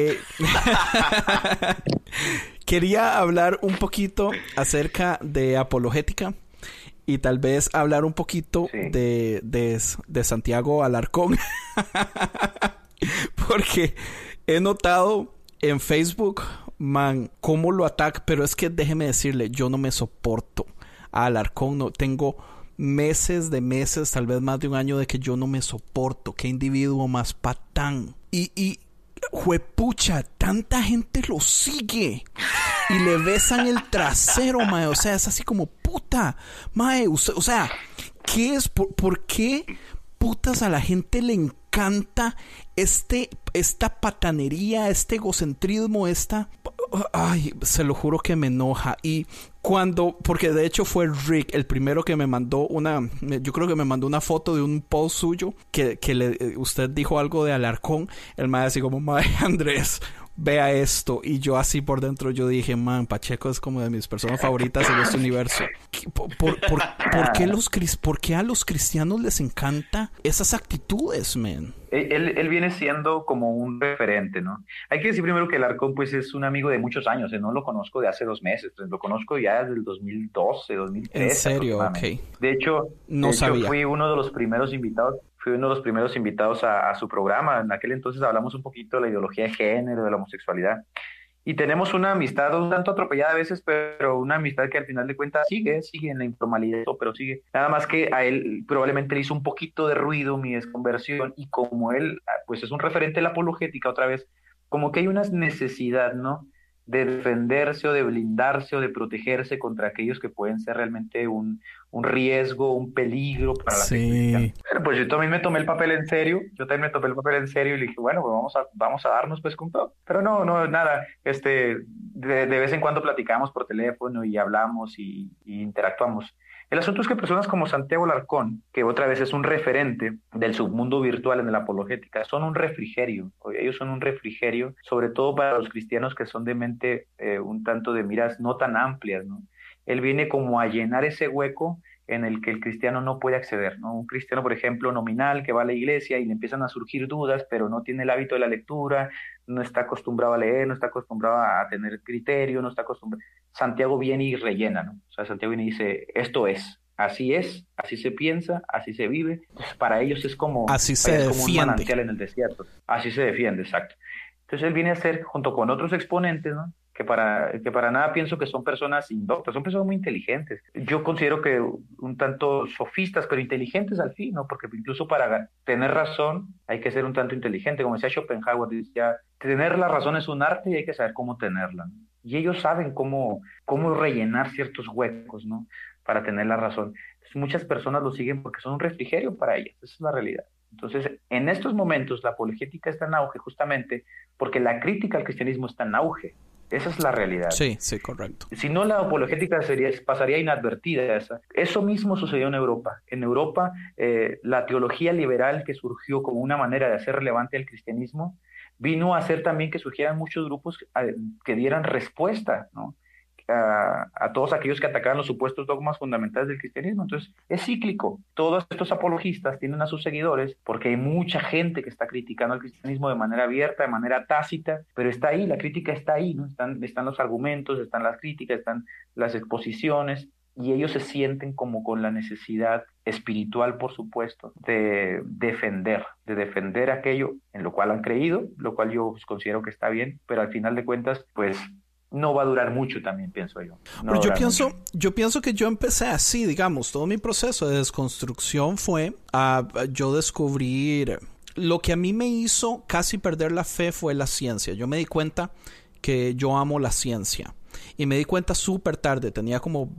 Quería hablar un poquito acerca de apologética y tal vez hablar un poquito de Santiago Alarcón. Porque he notado en Facebook, man, cómo lo ataca. Pero es que déjeme decirle, yo no me soporto a Alarcón. No tengo meses, tal vez más de un año de que yo no me soporto. Qué individuo más patán. Y juepucha, tanta gente lo sigue y le besan el trasero, mae. O sea, es así como, puta, mae, o sea, ¿qué es? ¿Por qué putas a la gente le encanta esta patanería, este egocentrismo, ay, se lo juro que me enoja? Y porque de hecho fue Rick el primero que me mandó yo creo que me mandó una foto de un post suyo que usted dijo algo de Alarcón. El mae así como, mae, Andrés, vea esto. Y yo así por dentro yo dije, man, Pacheco es como de mis personas favoritas en este universo. ¿Por qué a los cristianos les encanta esas actitudes, man? Él viene siendo como un referente, ¿no? Hay que decir primero que Alarcón pues es un amigo de muchos años, no lo conozco de hace 2 meses, lo conozco ya desde el 2012, 2013. ¿En serio? Ok. De hecho, sabía. Fui uno de los primeros invitados a su programa. En aquel entonces hablamos un poquito de la ideología de género, de la homosexualidad. Y tenemos una amistad un tanto atropellada a veces, pero una amistad que al final de cuentas sigue en la informalidad, pero sigue. Nada más que a él probablemente le hizo un poquito de ruido mi desconversión, y como él pues es un referente de la apologética otra vez, como que hay una necesidad, ¿no?, de defenderse o de blindarse o de protegerse contra aquellos que pueden ser realmente un riesgo, un peligro para la fe cristiana. Pero pues yo también me tomé el papel en serio, y le dije, bueno, pues vamos a darnos pues con todo. Pero no, nada, de vez en cuando platicamos por teléfono y hablamos y interactuamos. El asunto es que personas como Santiago Alarcón, que otra vez es un referente del submundo virtual en la apologética, son un refrigerio. Ellos son un refrigerio, sobre todo para los cristianos que son de mente un tanto de miras no tan amplias, ¿no? Él viene como a llenar ese hueco en el que el cristiano no puede acceder, ¿no? Un cristiano, por ejemplo, nominal, que va a la iglesia y le empiezan a surgir dudas, pero no tiene el hábito de la lectura, no está acostumbrado a leer, no está acostumbrado a tener criterio, no está acostumbrado. Santiago viene y rellena, ¿no? O sea, Santiago viene y dice, esto es, así se piensa, así se vive. Pues para ellos es como, así se defiende. Como un manantial en el desierto. Así se defiende, exacto. Entonces él viene a ser, junto con otros exponentes, ¿no?, que para nada pienso que son personas indoctas, son personas muy inteligentes. Yo considero que un tanto sofistas, pero inteligentes al fin, ¿no? Porque incluso para tener razón hay que ser un tanto inteligente. Como decía Schopenhauer, decía, tener la razón es un arte y hay que saber cómo tenerla, ¿no? Y ellos saben cómo rellenar ciertos huecos, ¿no?, para tener la razón. Entonces, muchas personas lo siguen porque son un refrigerio para ellas, esa es la realidad. Entonces, en estos momentos la apologética está en auge justamente porque la crítica al cristianismo está en auge. Esa es la realidad. Sí, correcto. Si no, la apologética pasaría inadvertida. Eso mismo sucedió en Europa. En Europa, la teología liberal que surgió como una manera de hacer relevante el cristianismo, vino a hacer también que surgieran muchos grupos que dieran respuesta, ¿no?, a todos aquellos que atacaban los supuestos dogmas fundamentales del cristianismo. Entonces, es cíclico. Todos estos apologistas tienen a sus seguidores porque hay mucha gente que está criticando al cristianismo de manera abierta, de manera tácita, pero está ahí, la crítica está ahí, ¿no? Están los argumentos, están las críticas, están las exposiciones, y ellos se sienten como con la necesidad espiritual, por supuesto, de defender aquello en lo cual han creído, lo cual yo considero que está bien, pero al final de cuentas, pues no va a durar mucho también, pienso yo. Pero yo pienso que yo empecé así, digamos, todo mi proceso de desconstrucción fue a yo descubrir... Lo que a mí me hizo casi perder la fe fue la ciencia. Yo me di cuenta que yo amo la ciencia. Y me di cuenta súper tarde, tenía como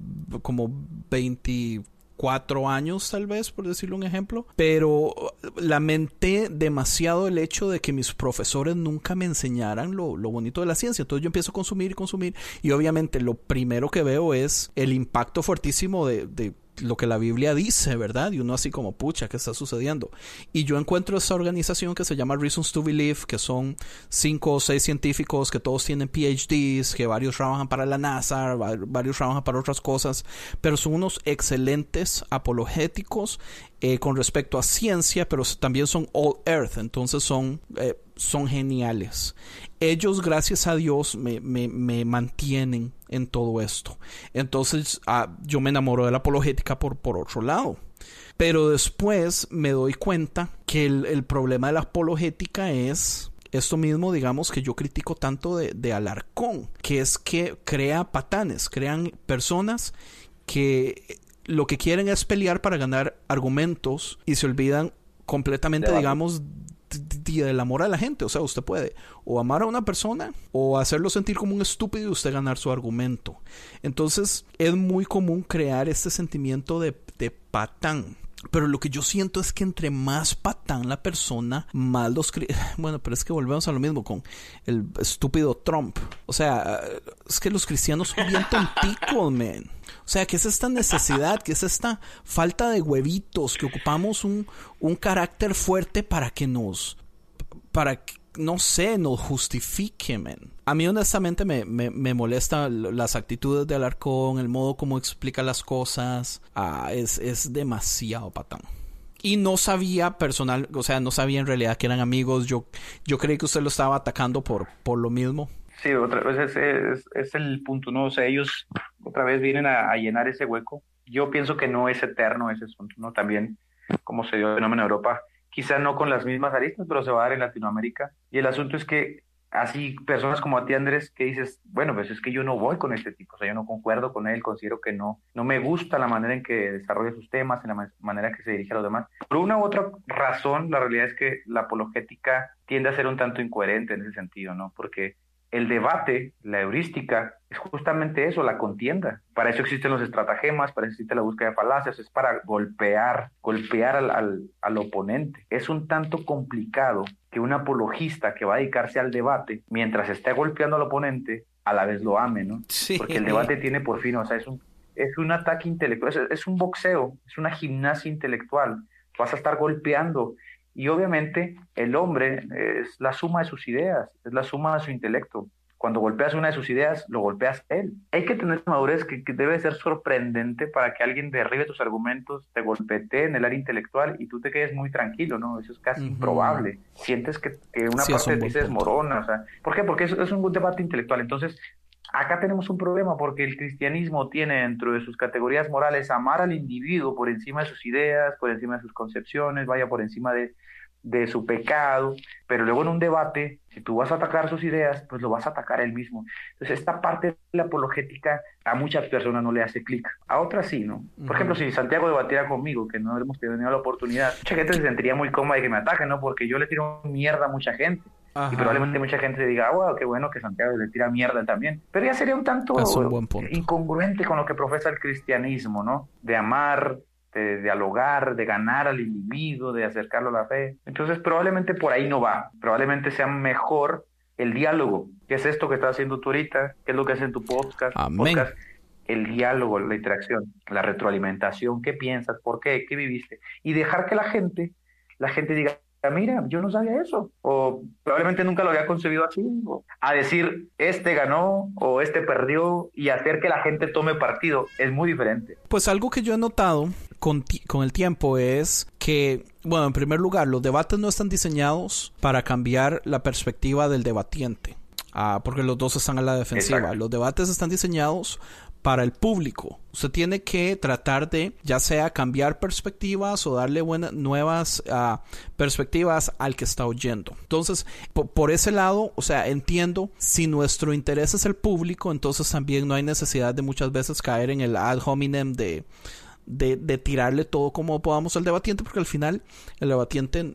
24 años tal vez, por decirlo un ejemplo. Pero lamenté demasiado el hecho de que mis profesores nunca me enseñaran lo bonito de la ciencia. Entonces yo empiezo a consumir. Y obviamente lo primero que veo es el impacto fuertísimo de lo que la Biblia dice, ¿verdad? Y uno así como, pucha, ¿qué está sucediendo? Y yo encuentro esa organización que se llama Reasons to Believe, que son 5 o 6 científicos que todos tienen PhDs, que varios trabajan para la NASA, varios trabajan para otras cosas, pero son unos excelentes apologéticos con respecto a ciencia, pero también son all earth, entonces son geniales. Ellos, gracias a Dios, me mantienen en todo esto. Entonces yo me enamoro de la apologética por otro lado. Pero después me doy cuenta que el problema de la apologética es esto mismo, digamos, que yo critico tanto de Alarcón, que es que crea patanes, crean personas que lo que quieren es pelear para ganar argumentos y se olvidan completamente, digamos, del amor a la gente. O sea, usted puede o amar a una persona o hacerlo sentir como un estúpido y usted ganar su argumento. Entonces es muy común crear este sentimiento de patán. Pero lo que yo siento es que entre más patán la persona, más los... Bueno, pero es que volvemos a lo mismo con el estúpido Trump. O sea, es que los cristianos son bien tonticos, man. O sea, ¿qué es esta necesidad? ¿Qué es esta falta de huevitos? Que ocupamos un carácter fuerte para que nos justifique, man. A mí honestamente me molesta las actitudes de Alarcón, el modo como explica las cosas. Es demasiado patán. Y no sabía no sabía en realidad que eran amigos. Yo creí que usted lo estaba atacando por lo mismo. Sí, otra vez es el punto, ¿no? O sea, ellos otra vez vienen a llenar ese hueco. Yo pienso que no es eterno ese asunto, ¿no? También, como se dio el fenómeno en Europa, quizá no con las mismas aristas, pero se va a dar en Latinoamérica. Y el asunto es que así personas como a ti, Andrés, que dices, bueno, pues es que yo no voy con este tipo, o sea, yo no concuerdo con él, considero que no me gusta la manera en que desarrolla sus temas, en la manera que se dirige a los demás. Por una u otra razón, la realidad es que la apologética tiende a ser un tanto incoherente en ese sentido, ¿no? Porque el debate, la heurística, es justamente eso, la contienda. Para eso existen los estratagemas, para eso existe la búsqueda de falacias, es para golpear al oponente. Es un tanto complicado que un apologista que va a dedicarse al debate, mientras esté golpeando al oponente, a la vez lo ame, ¿no? Sí. Porque el debate tiene por fin, o sea, es un ataque intelectual, es un boxeo, es una gimnasia intelectual. Vas a estar golpeando. Y obviamente el hombre es la suma de sus ideas, es la suma de su intelecto. Cuando golpeas una de sus ideas, lo golpeas él. Hay que tener madurez que debe ser sorprendente para que alguien derribe tus argumentos, te golpetee en el área intelectual y tú te quedes muy tranquilo, ¿no? Eso es casi improbable. Sientes que una parte de ti se desmorona. O sea, ¿por qué? Porque es un debate intelectual. Entonces, acá tenemos un problema porque el cristianismo tiene dentro de sus categorías morales amar al individuo por encima de sus ideas, por encima de sus concepciones, vaya por encima de su pecado, pero luego en un debate, si tú vas a atacar sus ideas, pues lo vas a atacar él mismo. Entonces esta parte de la apologética a muchas personas no le hace clic, a otras sí, ¿no? Por ejemplo, si Santiago debatiera conmigo, que no hemos tenido la oportunidad, mucha gente se sentiría muy cómoda de que me ataquen, ¿no? Porque yo le tiro mierda a mucha gente. Ajá. Y probablemente mucha gente diga, wow, qué bueno que Santiago le tira mierda también. Pero ya sería un tanto incongruente con lo que profesa el cristianismo, ¿no? De amar, de dialogar, de ganar al individuo, de acercarlo a la fe. Entonces probablemente por ahí no va. Probablemente sea mejor el diálogo. ¿Qué es esto que estás haciendo tú ahorita? ¿Qué es lo que haces en tu podcast? El diálogo, la interacción, la retroalimentación. ¿Qué piensas? ¿Por qué? ¿Qué viviste? Y dejar que la gente diga, mira, yo no sabía eso, o probablemente nunca lo había concebido así, o a decir, este ganó o este perdió, y hacer que la gente tome partido es muy diferente. Pues algo que yo he notado con el tiempo es que, bueno, en primer lugar, los debates no están diseñados para cambiar la perspectiva del debatiente. Porque los dos están a la defensiva. Exacto. Los debates están diseñados para el público. Usted tiene que tratar de, ya sea cambiar perspectivas o darle nuevas perspectivas al que está oyendo. Entonces, por ese lado, o sea, entiendo, si nuestro interés es el público, entonces también no hay necesidad de muchas veces caer en el ad hominem de tirarle todo como podamos al debatiente, porque al final el debatiente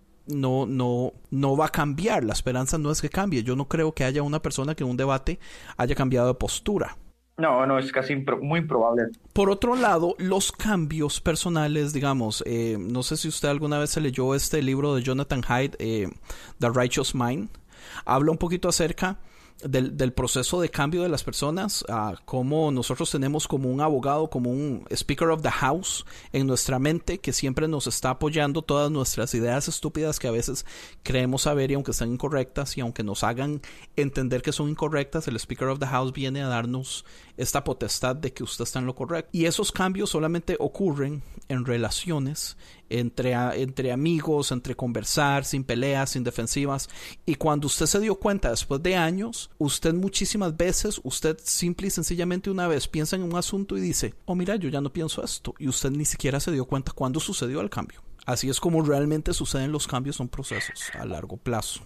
no va a cambiar. La esperanza no es que cambie. Yo no creo que haya una persona que en un debate haya cambiado de postura. No, es casi muy improbable. Por otro lado, los cambios personales, digamos, no sé si usted alguna vez se leyó este libro de Jonathan Haidt, The Righteous Mind. Habla un poquito acerca del proceso de cambio de las personas, cómo nosotros tenemos como un abogado, como un Speaker of the House en nuestra mente que siempre nos está apoyando todas nuestras ideas estúpidas que a veces creemos saber, y aunque sean incorrectas y aunque nos hagan entender que son incorrectas, el Speaker of the House viene a darnos esta potestad de que usted está en lo correcto. Y esos cambios solamente ocurren en relaciones entre amigos, entre conversar, sin peleas, sin defensivas. Y cuando usted se dio cuenta después de años, usted muchísimas veces, usted simple y sencillamente una vez piensa en un asunto y dice, oh mira, yo ya no pienso esto, y usted ni siquiera se dio cuenta cuándo sucedió el cambio. Así es como realmente suceden los cambios, son procesos a largo plazo.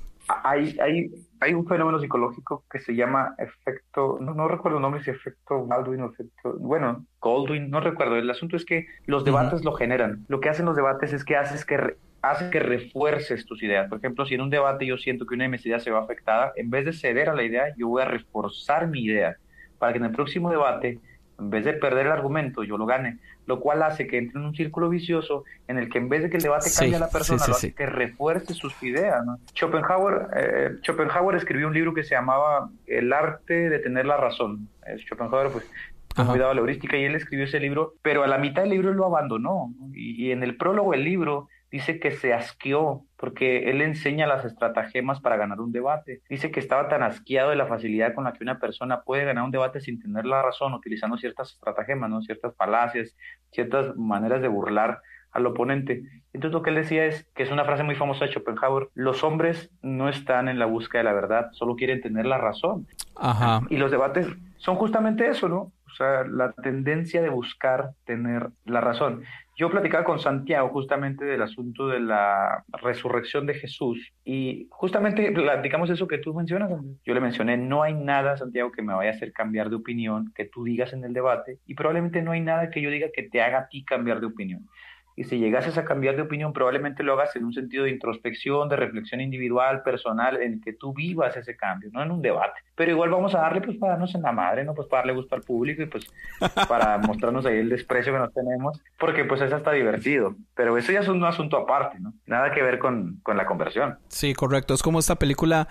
Hay un fenómeno psicológico que se llama efecto, no recuerdo el nombre, si efecto Baldwin o Goldwyn, no recuerdo. El asunto es que los debates lo generan. Lo que hacen los debates es que hace que refuerces tus ideas. Por ejemplo, si en un debate yo siento que una de mis ideas se va afectada, en vez de ceder a la idea, yo voy a reforzar mi idea para que en el próximo debate, en vez de perder el argumento, yo lo gane, lo cual hace que entre en un círculo vicioso en el que en vez de que el debate cambie a la persona, lo hace que refuerce sus ideas, ¿no? Schopenhauer escribió un libro que se llamaba El arte de tener la razón. Schopenhauer, pues, muy dado a la heurística, y él escribió ese libro, pero a la mitad del libro él lo abandonó, ¿no? Y en el prólogo del libro dice que se asqueó porque él enseña las estratagemas para ganar un debate. Dice que estaba tan asqueado de la facilidad con la que una persona puede ganar un debate sin tener la razón, utilizando ciertas estratagemas, ¿no? Ciertas falacias, ciertas maneras de burlar al oponente. Entonces lo que él decía es, que es una frase muy famosa de Schopenhauer, los hombres no están en la búsqueda de la verdad, solo quieren tener la razón. Ajá. Y los debates son justamente eso, ¿no? O sea, la tendencia de buscar tener la razón. Yo platicaba con Santiago justamente del asunto de la resurrección de Jesús, y justamente platicamos eso que tú mencionas. Yo le mencioné, no hay nada, Santiago, que me vaya a hacer cambiar de opinión, que tú digas en el debate, y probablemente no hay nada que yo diga que te haga a ti cambiar de opinión. Y si llegases a cambiar de opinión, probablemente lo hagas en un sentido de introspección, de reflexión individual, personal, en que tú vivas ese cambio, no en un debate. Pero igual vamos a darle, pues, para darnos en la madre, ¿no? Pues para darle gusto al público y pues para mostrarnos ahí el desprecio que nos tenemos, porque pues es hasta divertido. Pero eso ya es un asunto aparte, ¿no? Nada que ver con la conversión. Sí, correcto. Es como esta película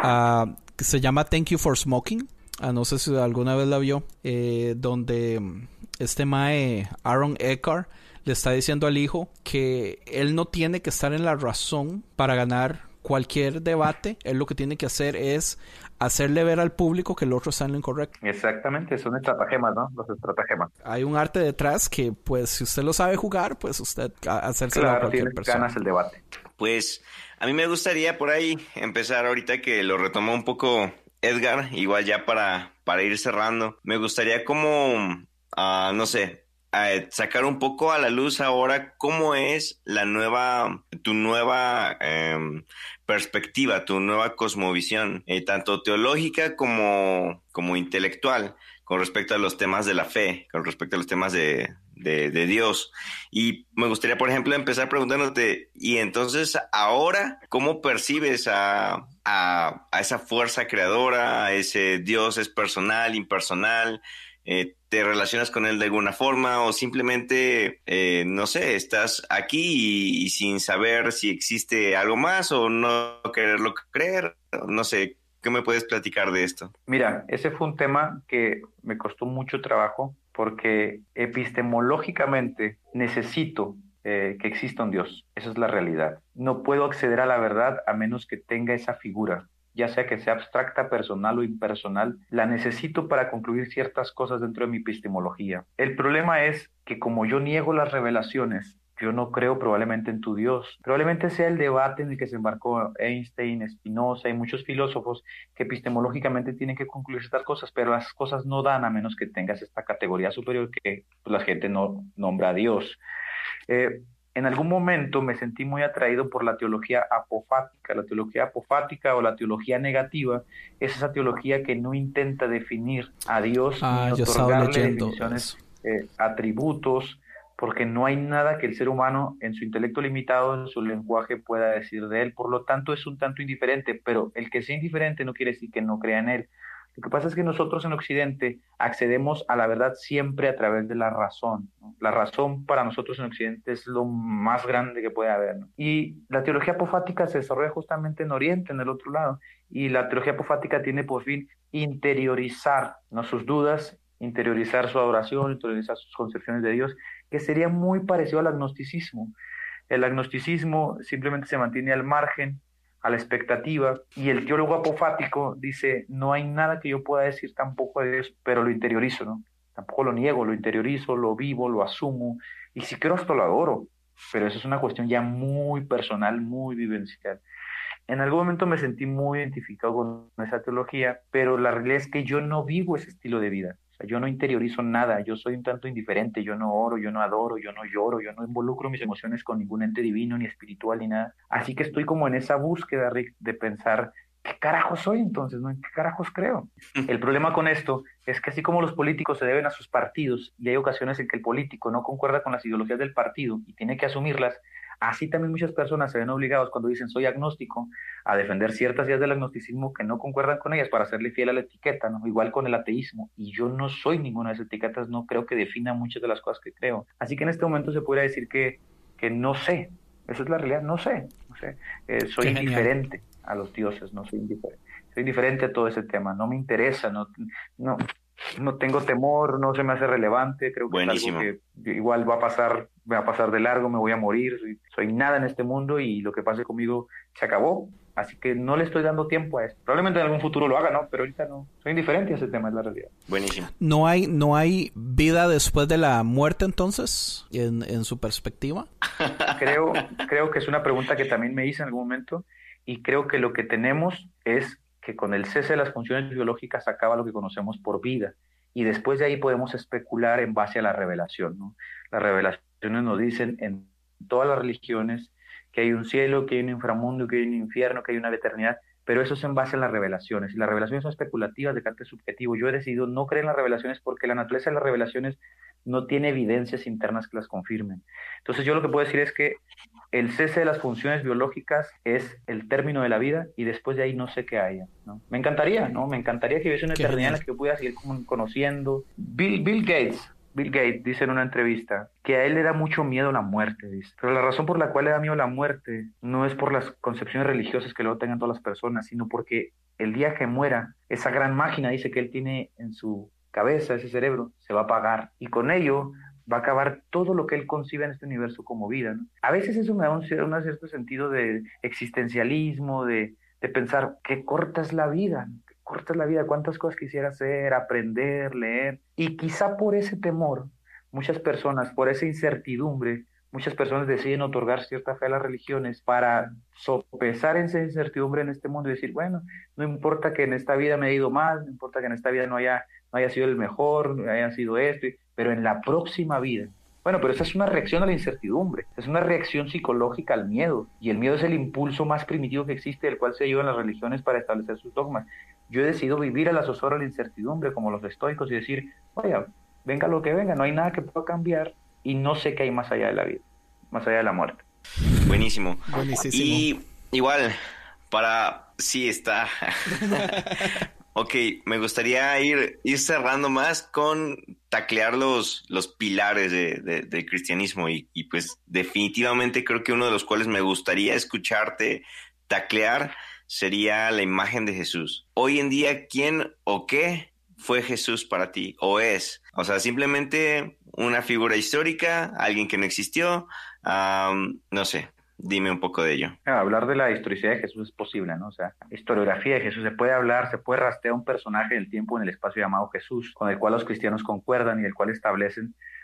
que se llama Thank You for Smoking. No sé si alguna vez la vio, donde este mae Aaron Eckhart le está diciendo al hijo que él no tiene que estar en la razón para ganar cualquier debate. Él lo que tiene que hacer es hacerle ver al público que el otro está en lo incorrecto. Exactamente, son estratagemas, ¿no? Los estratagemas. Hay un arte detrás que, pues, si usted lo sabe jugar, pues usted hacérselo a cualquier persona. Ganas el debate. Pues a mí me gustaría por ahí empezar ahorita que lo retomó un poco Edgar, igual ya para ir cerrando. Me gustaría como, no sé, sacar un poco a la luz ahora cómo es tu nueva perspectiva, tu nueva cosmovisión, tanto teológica como intelectual, con respecto a los temas de la fe, con respecto a los temas de Dios. Y me gustaría, por ejemplo, empezar preguntándote, y entonces ahora, ¿cómo percibes a esa fuerza creadora, a ese Dios? ¿Es personal, impersonal? ¿Te relacionas con él de alguna forma o simplemente, no sé, estás aquí y sin saber si existe algo más o no quererlo creer? No sé, ¿qué me puedes platicar de esto? Mira, ese fue un tema que me costó mucho trabajo porque epistemológicamente necesito que exista un Dios. Esa es la realidad. No puedo acceder a la verdad a menos que tenga esa figura, ya sea que sea abstracta, personal o impersonal. La necesito para concluir ciertas cosas dentro de mi epistemología. El problema es que como yo niego las revelaciones, yo no creo probablemente en tu Dios. Probablemente sea el debate en el que se embarcó Einstein, Spinoza y muchos filósofos que epistemológicamente tienen que concluir estas cosas, pero las cosas no dan a menos que tengas esta categoría superior que pues, la gente no nombra a Dios. Eh, en algún momento me sentí muy atraído por la teología apofática. La teología apofática o la teología negativa es esa teología que no intenta definir a Dios ni yo estaba otorgarle leyendo definiciones, eso. atributos, porque no hay nada que el ser humano en su intelecto limitado, en su lenguaje pueda decir de él. Por lo tanto, es un tanto indiferente, pero el que sea indiferente no quiere decir que no crea en él. Lo que pasa es que nosotros en Occidente accedemos a la verdad siempre a través de la razón, ¿no? La razón para nosotros en Occidente es lo más grande que puede haber, ¿no? Y la teología apofática se desarrolla justamente en Oriente, en el otro lado. Y la teología apofática tiene por fin interiorizar, ¿no?, sus dudas, interiorizar su adoración, interiorizar sus concepciones de Dios, que sería muy parecido al agnosticismo. El agnosticismo simplemente se mantiene al margen, a la expectativa, y el teólogo apofático dice, no hay nada que yo pueda decir tampoco de Dios, pero lo interiorizo, ¿no? Tampoco lo niego, lo interiorizo, lo vivo, lo asumo, y si quiero hasta lo adoro, pero eso es una cuestión ya muy personal, muy vivencial. En algún momento me sentí muy identificado con esa teología, pero la realidad es que yo no vivo ese estilo de vida. O sea, yo no interiorizo nada, yo soy un tanto indiferente, yo no oro, yo no adoro, yo no lloro, yo no involucro mis emociones con ningún ente divino, ni espiritual, ni nada. Así que estoy como en esa búsqueda, Rick, de pensar, ¿qué carajo soy entonces? ¿No? ¿En qué carajos creo? El problema con esto es que así como los políticos se deben a sus partidos, y hay ocasiones en que el político no concuerda con las ideologías del partido y tiene que asumirlas, así también muchas personas se ven obligados cuando dicen soy agnóstico a defender ciertas ideas del agnosticismo que no concuerdan con ellas para serle fiel a la etiqueta, ¿no? Igual con el ateísmo, y yo no soy ninguna de esas etiquetas, no creo que defina muchas de las cosas que creo. Así que en este momento se podría decir que no sé, esa es la realidad, no sé. Soy indiferente a los dioses, no soy indiferente. Soy indiferente a todo ese tema, no me interesa, no, no tengo temor, no se me hace relevante, creo que Buenísimo. es algo que igual va a pasar de largo, me voy a morir, soy nada en este mundo y lo que pase conmigo se acabó, así que no le estoy dando tiempo a esto. Probablemente en algún futuro lo haga, ¿no? Pero ahorita no, soy indiferente a ese tema, es la realidad. Buenísimo. ¿No hay vida después de la muerte entonces, en su perspectiva? Creo que es una pregunta que también me hice en algún momento y creo que lo que tenemos es que con el cese de las funciones biológicas acaba lo que conocemos por vida. Y después de ahí podemos especular en base a la revelación, ¿no? Las revelaciones nos dicen en todas las religiones que hay un cielo, que hay un inframundo, que hay un infierno, que hay una eternidad, pero eso es en base a las revelaciones. Y las revelaciones son especulativas de carácter subjetivo. Yo he decidido no creer en las revelaciones porque la naturaleza de las revelaciones no tiene evidencias internas que las confirmen. Entonces yo lo que puedo decir es que el cese de las funciones biológicas es el término de la vida y después de ahí no sé qué haya, ¿no? Me encantaría, ¿no? Me encantaría que hubiese una eternidad en la que yo pudiera seguir conociendo. Bill Gates dice en una entrevista que a él le da mucho miedo la muerte, dice. Pero la razón por la cual le da miedo la muerte no es por las concepciones religiosas que luego tengan todas las personas, sino porque el día que muera, esa gran máquina, dice, que él tiene en su cabeza, ese cerebro, se va a apagar. Y con ello va a acabar todo lo que él concibe en este universo como vida, ¿no? A veces eso me da un cierto sentido de existencialismo, de pensar qué corta es la vida, cuántas cosas quisiera hacer, aprender, leer. Y quizá por ese temor, muchas personas, por esa incertidumbre, muchas personas deciden otorgar cierta fe a las religiones para sopesar esa incertidumbre en este mundo y decir, bueno, no importa que en esta vida me haya ido mal, no importa que en esta vida no haya sido el mejor, no haya sido esto, pero en la próxima vida. Bueno, pero esa es una reacción a la incertidumbre, es una reacción psicológica al miedo, y el miedo es el impulso más primitivo que existe, del cual se ayudan las religiones para establecer sus dogmas. Yo he decidido vivir a la zozobra de la incertidumbre, como los estoicos, y decir, vaya, venga lo que venga, no hay nada que pueda cambiar, y no sé qué hay más allá de la vida, más allá de la muerte. Buenísimo. Buenísimo. Y igual, sí está... Ok, me gustaría ir cerrando más con taclear los pilares del cristianismo y pues definitivamente creo que uno de los cuales me gustaría escucharte taclear sería la imagen de Jesús. Hoy en día, ¿quién o qué fue Jesús para ti? ¿O es? O sea, simplemente una figura histórica, alguien que no existió, no sé. Dime un poco de ello. Hablar de la historicidad de Jesús es posible, ¿no? O sea, historiografía de Jesús, se puede rastrear un personaje del tiempo en el espacio llamado Jesús, con el cual los cristianos concuerdan y el cual establecen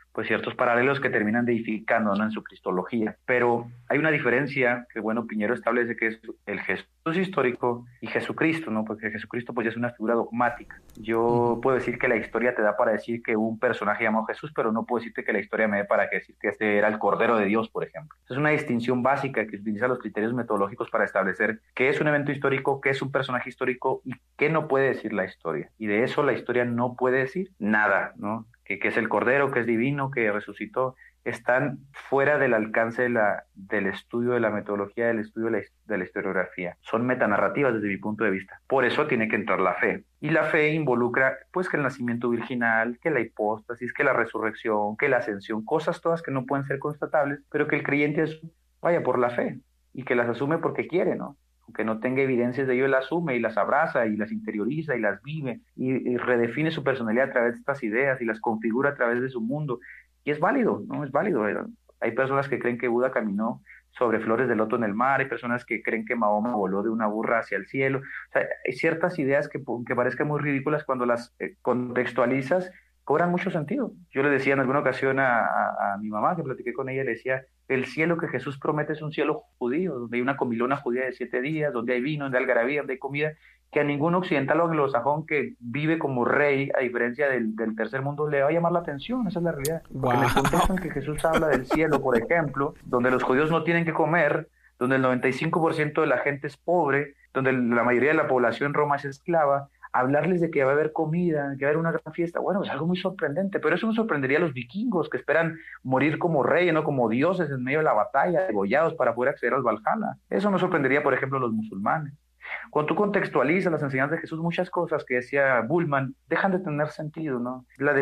pues ciertos paralelos que terminan deificando, ¿no?, en su cristología. Pero hay una diferencia que, bueno, Piñero establece, que es el Jesús histórico y Jesucristo, ¿no? Porque Jesucristo pues ya es una figura dogmática. Yo puedo decir que la historia te da para decir que hubo un personaje llamado Jesús, pero no puedo decirte que la historia me dé para decir que este era el Cordero de Dios, por ejemplo. Es una distinción básica que utiliza los criterios metodológicos para establecer qué es un evento histórico, qué es un personaje histórico y qué no puede decir la historia. Y de eso la historia no puede decir nada, ¿no? Que es el Cordero, que es divino, que resucitó, están fuera del alcance del estudio de la metodología, del estudio de la historiografía. Son metanarrativas desde mi punto de vista. Por eso tiene que entrar la fe. Y la fe involucra, pues, que el nacimiento virginal, que la hipóstasis, que la resurrección, que la ascensión, cosas todas que no pueden ser constatables, pero que el creyente vaya por la fe y que las asume porque quiere, ¿no? Aunque no tenga evidencias de ello, él las asume y las abraza y las interioriza y las vive y redefine su personalidad a través de estas ideas y las configura a través de su mundo. Y es válido, ¿no? Es válido. Hay personas que creen que Buda caminó sobre flores de loto en el mar, hay personas que creen que Mahoma voló de una burra hacia el cielo. O sea, hay ciertas ideas que parezcan muy ridículas cuando las contextualizas, cobran mucho sentido. Yo le decía en alguna ocasión a mi mamá, que platiqué con ella, le decía, el cielo que Jesús promete es un cielo judío, donde hay una comilona judía de 7 días, donde hay vino, donde hay algarabía, donde hay comida, que a ningún occidental o anglosajón que vive como rey, a diferencia del tercer mundo, le va a llamar la atención. Esa es la realidad. Porque en el contexto en que Jesús habla del cielo, por ejemplo, donde los judíos no tienen que comer, donde el 95% de la gente es pobre, donde la mayoría de la población en Roma es esclava, hablarles de que va a haber comida, que va a haber una gran fiesta, bueno, es algo muy sorprendente, pero eso no sorprendería a los vikingos que esperan morir como reyes, no como dioses en medio de la batalla, degollados para poder acceder al Valhalla. Eso no sorprendería, por ejemplo, a los musulmanes. Cuando tú contextualizas las enseñanzas de Jesús, muchas cosas que decía Bullman dejan de tener sentido, ¿no? La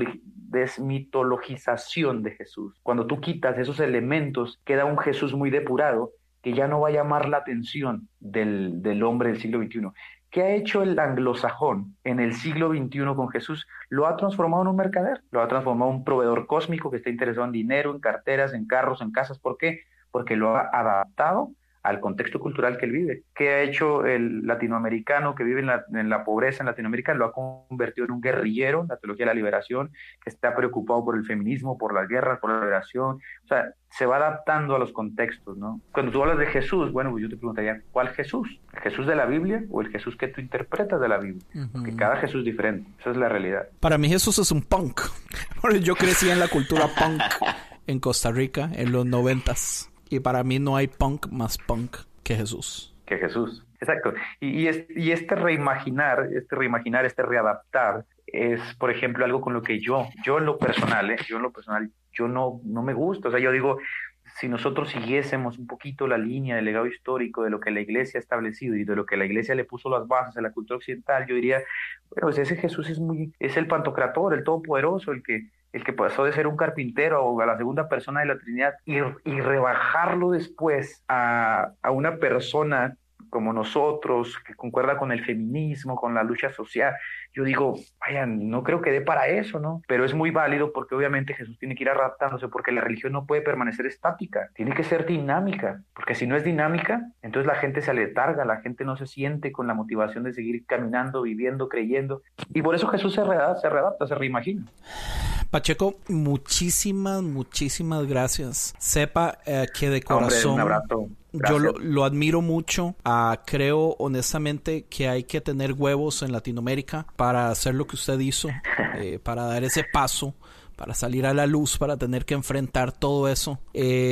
desmitologización de Jesús. Cuando tú quitas esos elementos, queda un Jesús muy depurado que ya no va a llamar la atención del hombre del siglo XXI. ¿Qué ha hecho el anglosajón en el siglo XXI con Jesús? Lo ha transformado en un mercader, lo ha transformado en un proveedor cósmico que está interesado en dinero, en carteras, en carros, en casas. ¿Por qué? Porque lo ha adaptado al contexto cultural que él vive. ¿Qué ha hecho el latinoamericano que vive en la pobreza en Latinoamérica? Lo ha convertido en un guerrillero, la teología de la liberación, que está preocupado por el feminismo, por las guerras, por la liberación. O sea, se va adaptando a los contextos, ¿no? Cuando tú hablas de Jesús, bueno, pues yo te preguntaría, ¿cuál Jesús? ¿El Jesús de la Biblia o el Jesús que tú interpretas de la Biblia? Porque cada Jesús es diferente. Esa es la realidad. Para mí Jesús es un punk. Yo crecí en la cultura punk en Costa Rica en los 90s. Y para mí no hay punk más punk que Jesús. Que Jesús, exacto. Y este reimaginar, este readaptar, es, por ejemplo, algo con lo que yo en lo personal, yo no me gusta. O sea, yo digo, si nosotros siguiésemos un poquito la línea del legado histórico de lo que la Iglesia ha establecido y de lo que la Iglesia le puso las bases a la cultura occidental, yo diría, bueno, pues ese Jesús es el Pantocrator, el Todopoderoso, el que pasó de ser un carpintero a la segunda persona de la Trinidad y rebajarlo después a una persona como nosotros, que concuerda con el feminismo, con la lucha social. Yo digo, vaya, no creo que dé para eso, ¿no? Pero es muy válido porque obviamente Jesús tiene que ir adaptándose, porque la religión no puede permanecer estática, tiene que ser dinámica, porque si no es dinámica, entonces la gente se aletarga, la gente no se siente con la motivación de seguir caminando, viviendo, creyendo, y por eso Jesús se readapta, se reimagina. Pacheco, muchísimas gracias. Sepa que de corazón... Hombre, un abrazo. Yo lo admiro mucho. Creo honestamente que hay que tener huevos en Latinoamérica para hacer lo que usted hizo, para dar ese paso, para salir a la luz, para tener que enfrentar todo eso.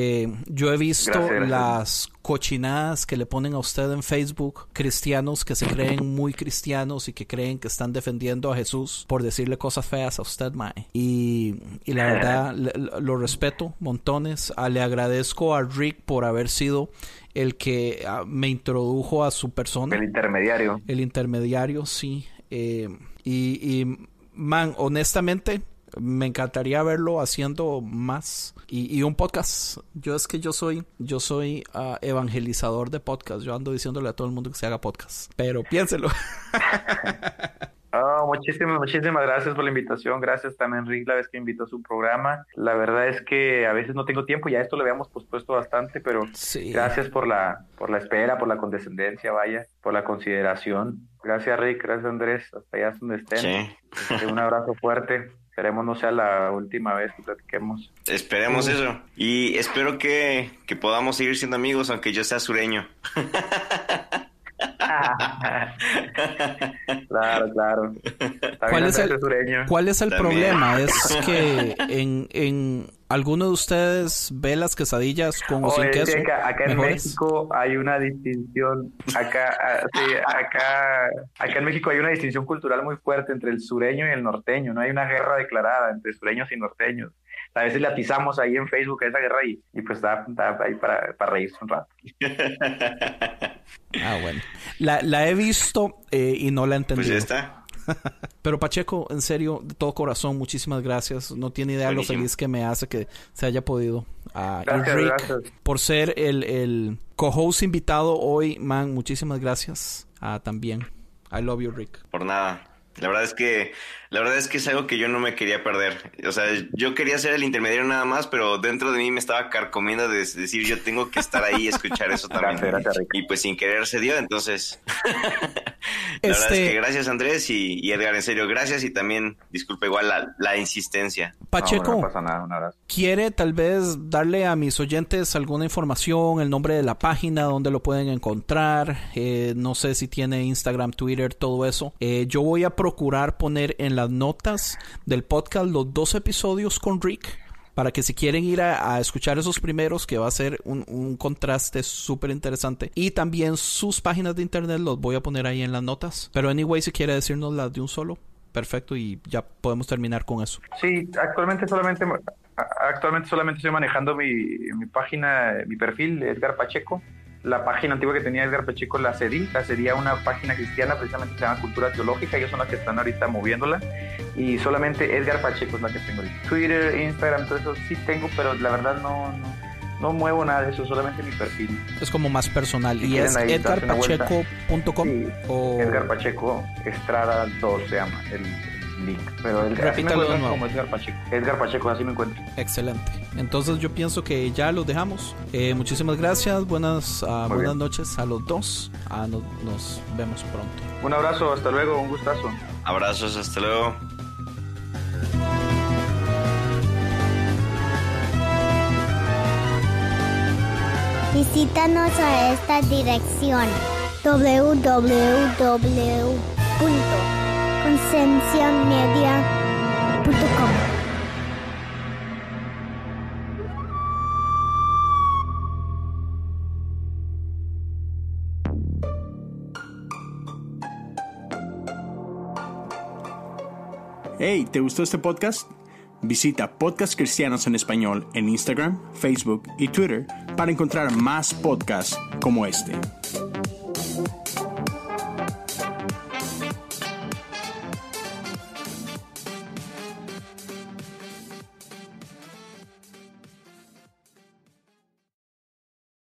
Yo he visto las cochinadas que le ponen a usted en Facebook, cristianos que se creen muy cristianos y que creen que están defendiendo a Jesús por decirle cosas feas a usted, mae. Y la verdad, lo respeto montones. Le agradezco a Rick por haber sido el que me introdujo a su persona. El intermediario. El intermediario, sí. Man, honestamente... me encantaría verlo haciendo más y un podcast. Yo soy evangelizador de podcast. Yo ando diciéndole a todo el mundo que se haga podcast, pero piénselo. Muchísimas gracias por la invitación. Gracias también, Rick, la vez que invitó a su programa. La verdad es que a veces no tengo tiempo, ya esto lo habíamos pospuesto bastante, pero sí. Gracias por la espera, por la condescendencia, vaya, por la consideración. Gracias, Rick, gracias, Andrés, hasta allá donde estén. Sí. Un abrazo fuerte. Esperemos no sea la última vez que platiquemos. Esperemos eso. Y espero que podamos seguir siendo amigos, aunque yo sea sureño. Claro. ¿Cuál es el También. problema? Es que en alguno de ustedes ve las quesadillas con o sin queso. Acá en mejores. México hay una distinción. Acá en México hay una distinción cultural muy fuerte entre el sureño y el norteño. No hay una guerra declarada entre sureños y norteños. A veces le atizamos ahí en Facebook a esa guerra y pues está ahí para reírse un rato. Bueno. La he visto y no la he entendido. Pues ya está. Pero Pacheco, en serio, de todo corazón, muchísimas gracias. No tiene idea Buenísimo. lo feliz que me hace que se haya podido. Gracias, y Rick, gracias. por ser el co-host invitado hoy, man, muchísimas gracias. También. I love you, Rick. Por nada. La verdad es que es algo que yo no me quería perder. O sea, yo quería ser el intermediario nada más, pero dentro de mí me estaba carcomiendo de decir, yo tengo que estar ahí y escuchar eso también. Gracias, Rick. Y pues sin querer se dio, entonces... La verdad es que gracias, Andrés y Edgar, en serio, gracias. Y también, disculpa igual la insistencia. Pacheco, No pasa nada, un abrazo. ¿quiere tal vez darle a mis oyentes alguna información, el nombre de la página, dónde lo pueden encontrar? No sé si tiene Instagram, Twitter, todo eso. Yo voy a procurar poner en las notas del podcast los 2 episodios con Rick, para que si quieren ir a escuchar esos primeros, que va a ser un contraste súper interesante. Y también sus páginas de internet los voy a poner ahí en las notas. Pero anyway, si quiere decirnos las de un solo, perfecto, y ya podemos terminar con eso. Sí, actualmente solamente estoy manejando mi página, mi perfil, Edgar Pacheco. La página antigua que tenía Edgar Pacheco la cedí a una página cristiana, precisamente se llama Cultura Teológica. Ellos son las que están ahorita moviéndola, y solamente Edgar Pacheco es la que tengo ahorita. Twitter, Instagram, todo eso sí tengo, pero la verdad no muevo nada de eso, solamente mi perfil. Es como más personal. Si ¿Y quieren es ahí darse una vuelta. edgarpacheco.com? Sí, o... Edgar Pacheco Estrada 2 se llama el link, pero Repítalo de nuevo. como Edgar Pacheco. Edgar Pacheco, así me encuentro. Excelente. Entonces yo pienso que ya los dejamos. Muchísimas gracias. Buenas noches a los dos. Nos vemos pronto. Un abrazo, hasta luego, un gustazo. Abrazos, hasta luego. Visítanos a esta dirección www.concienciamedia.com. Hey, ¿te gustó este podcast? Visita Podcast Cristianos en Español en Instagram, Facebook y Twitter para encontrar más podcasts como este.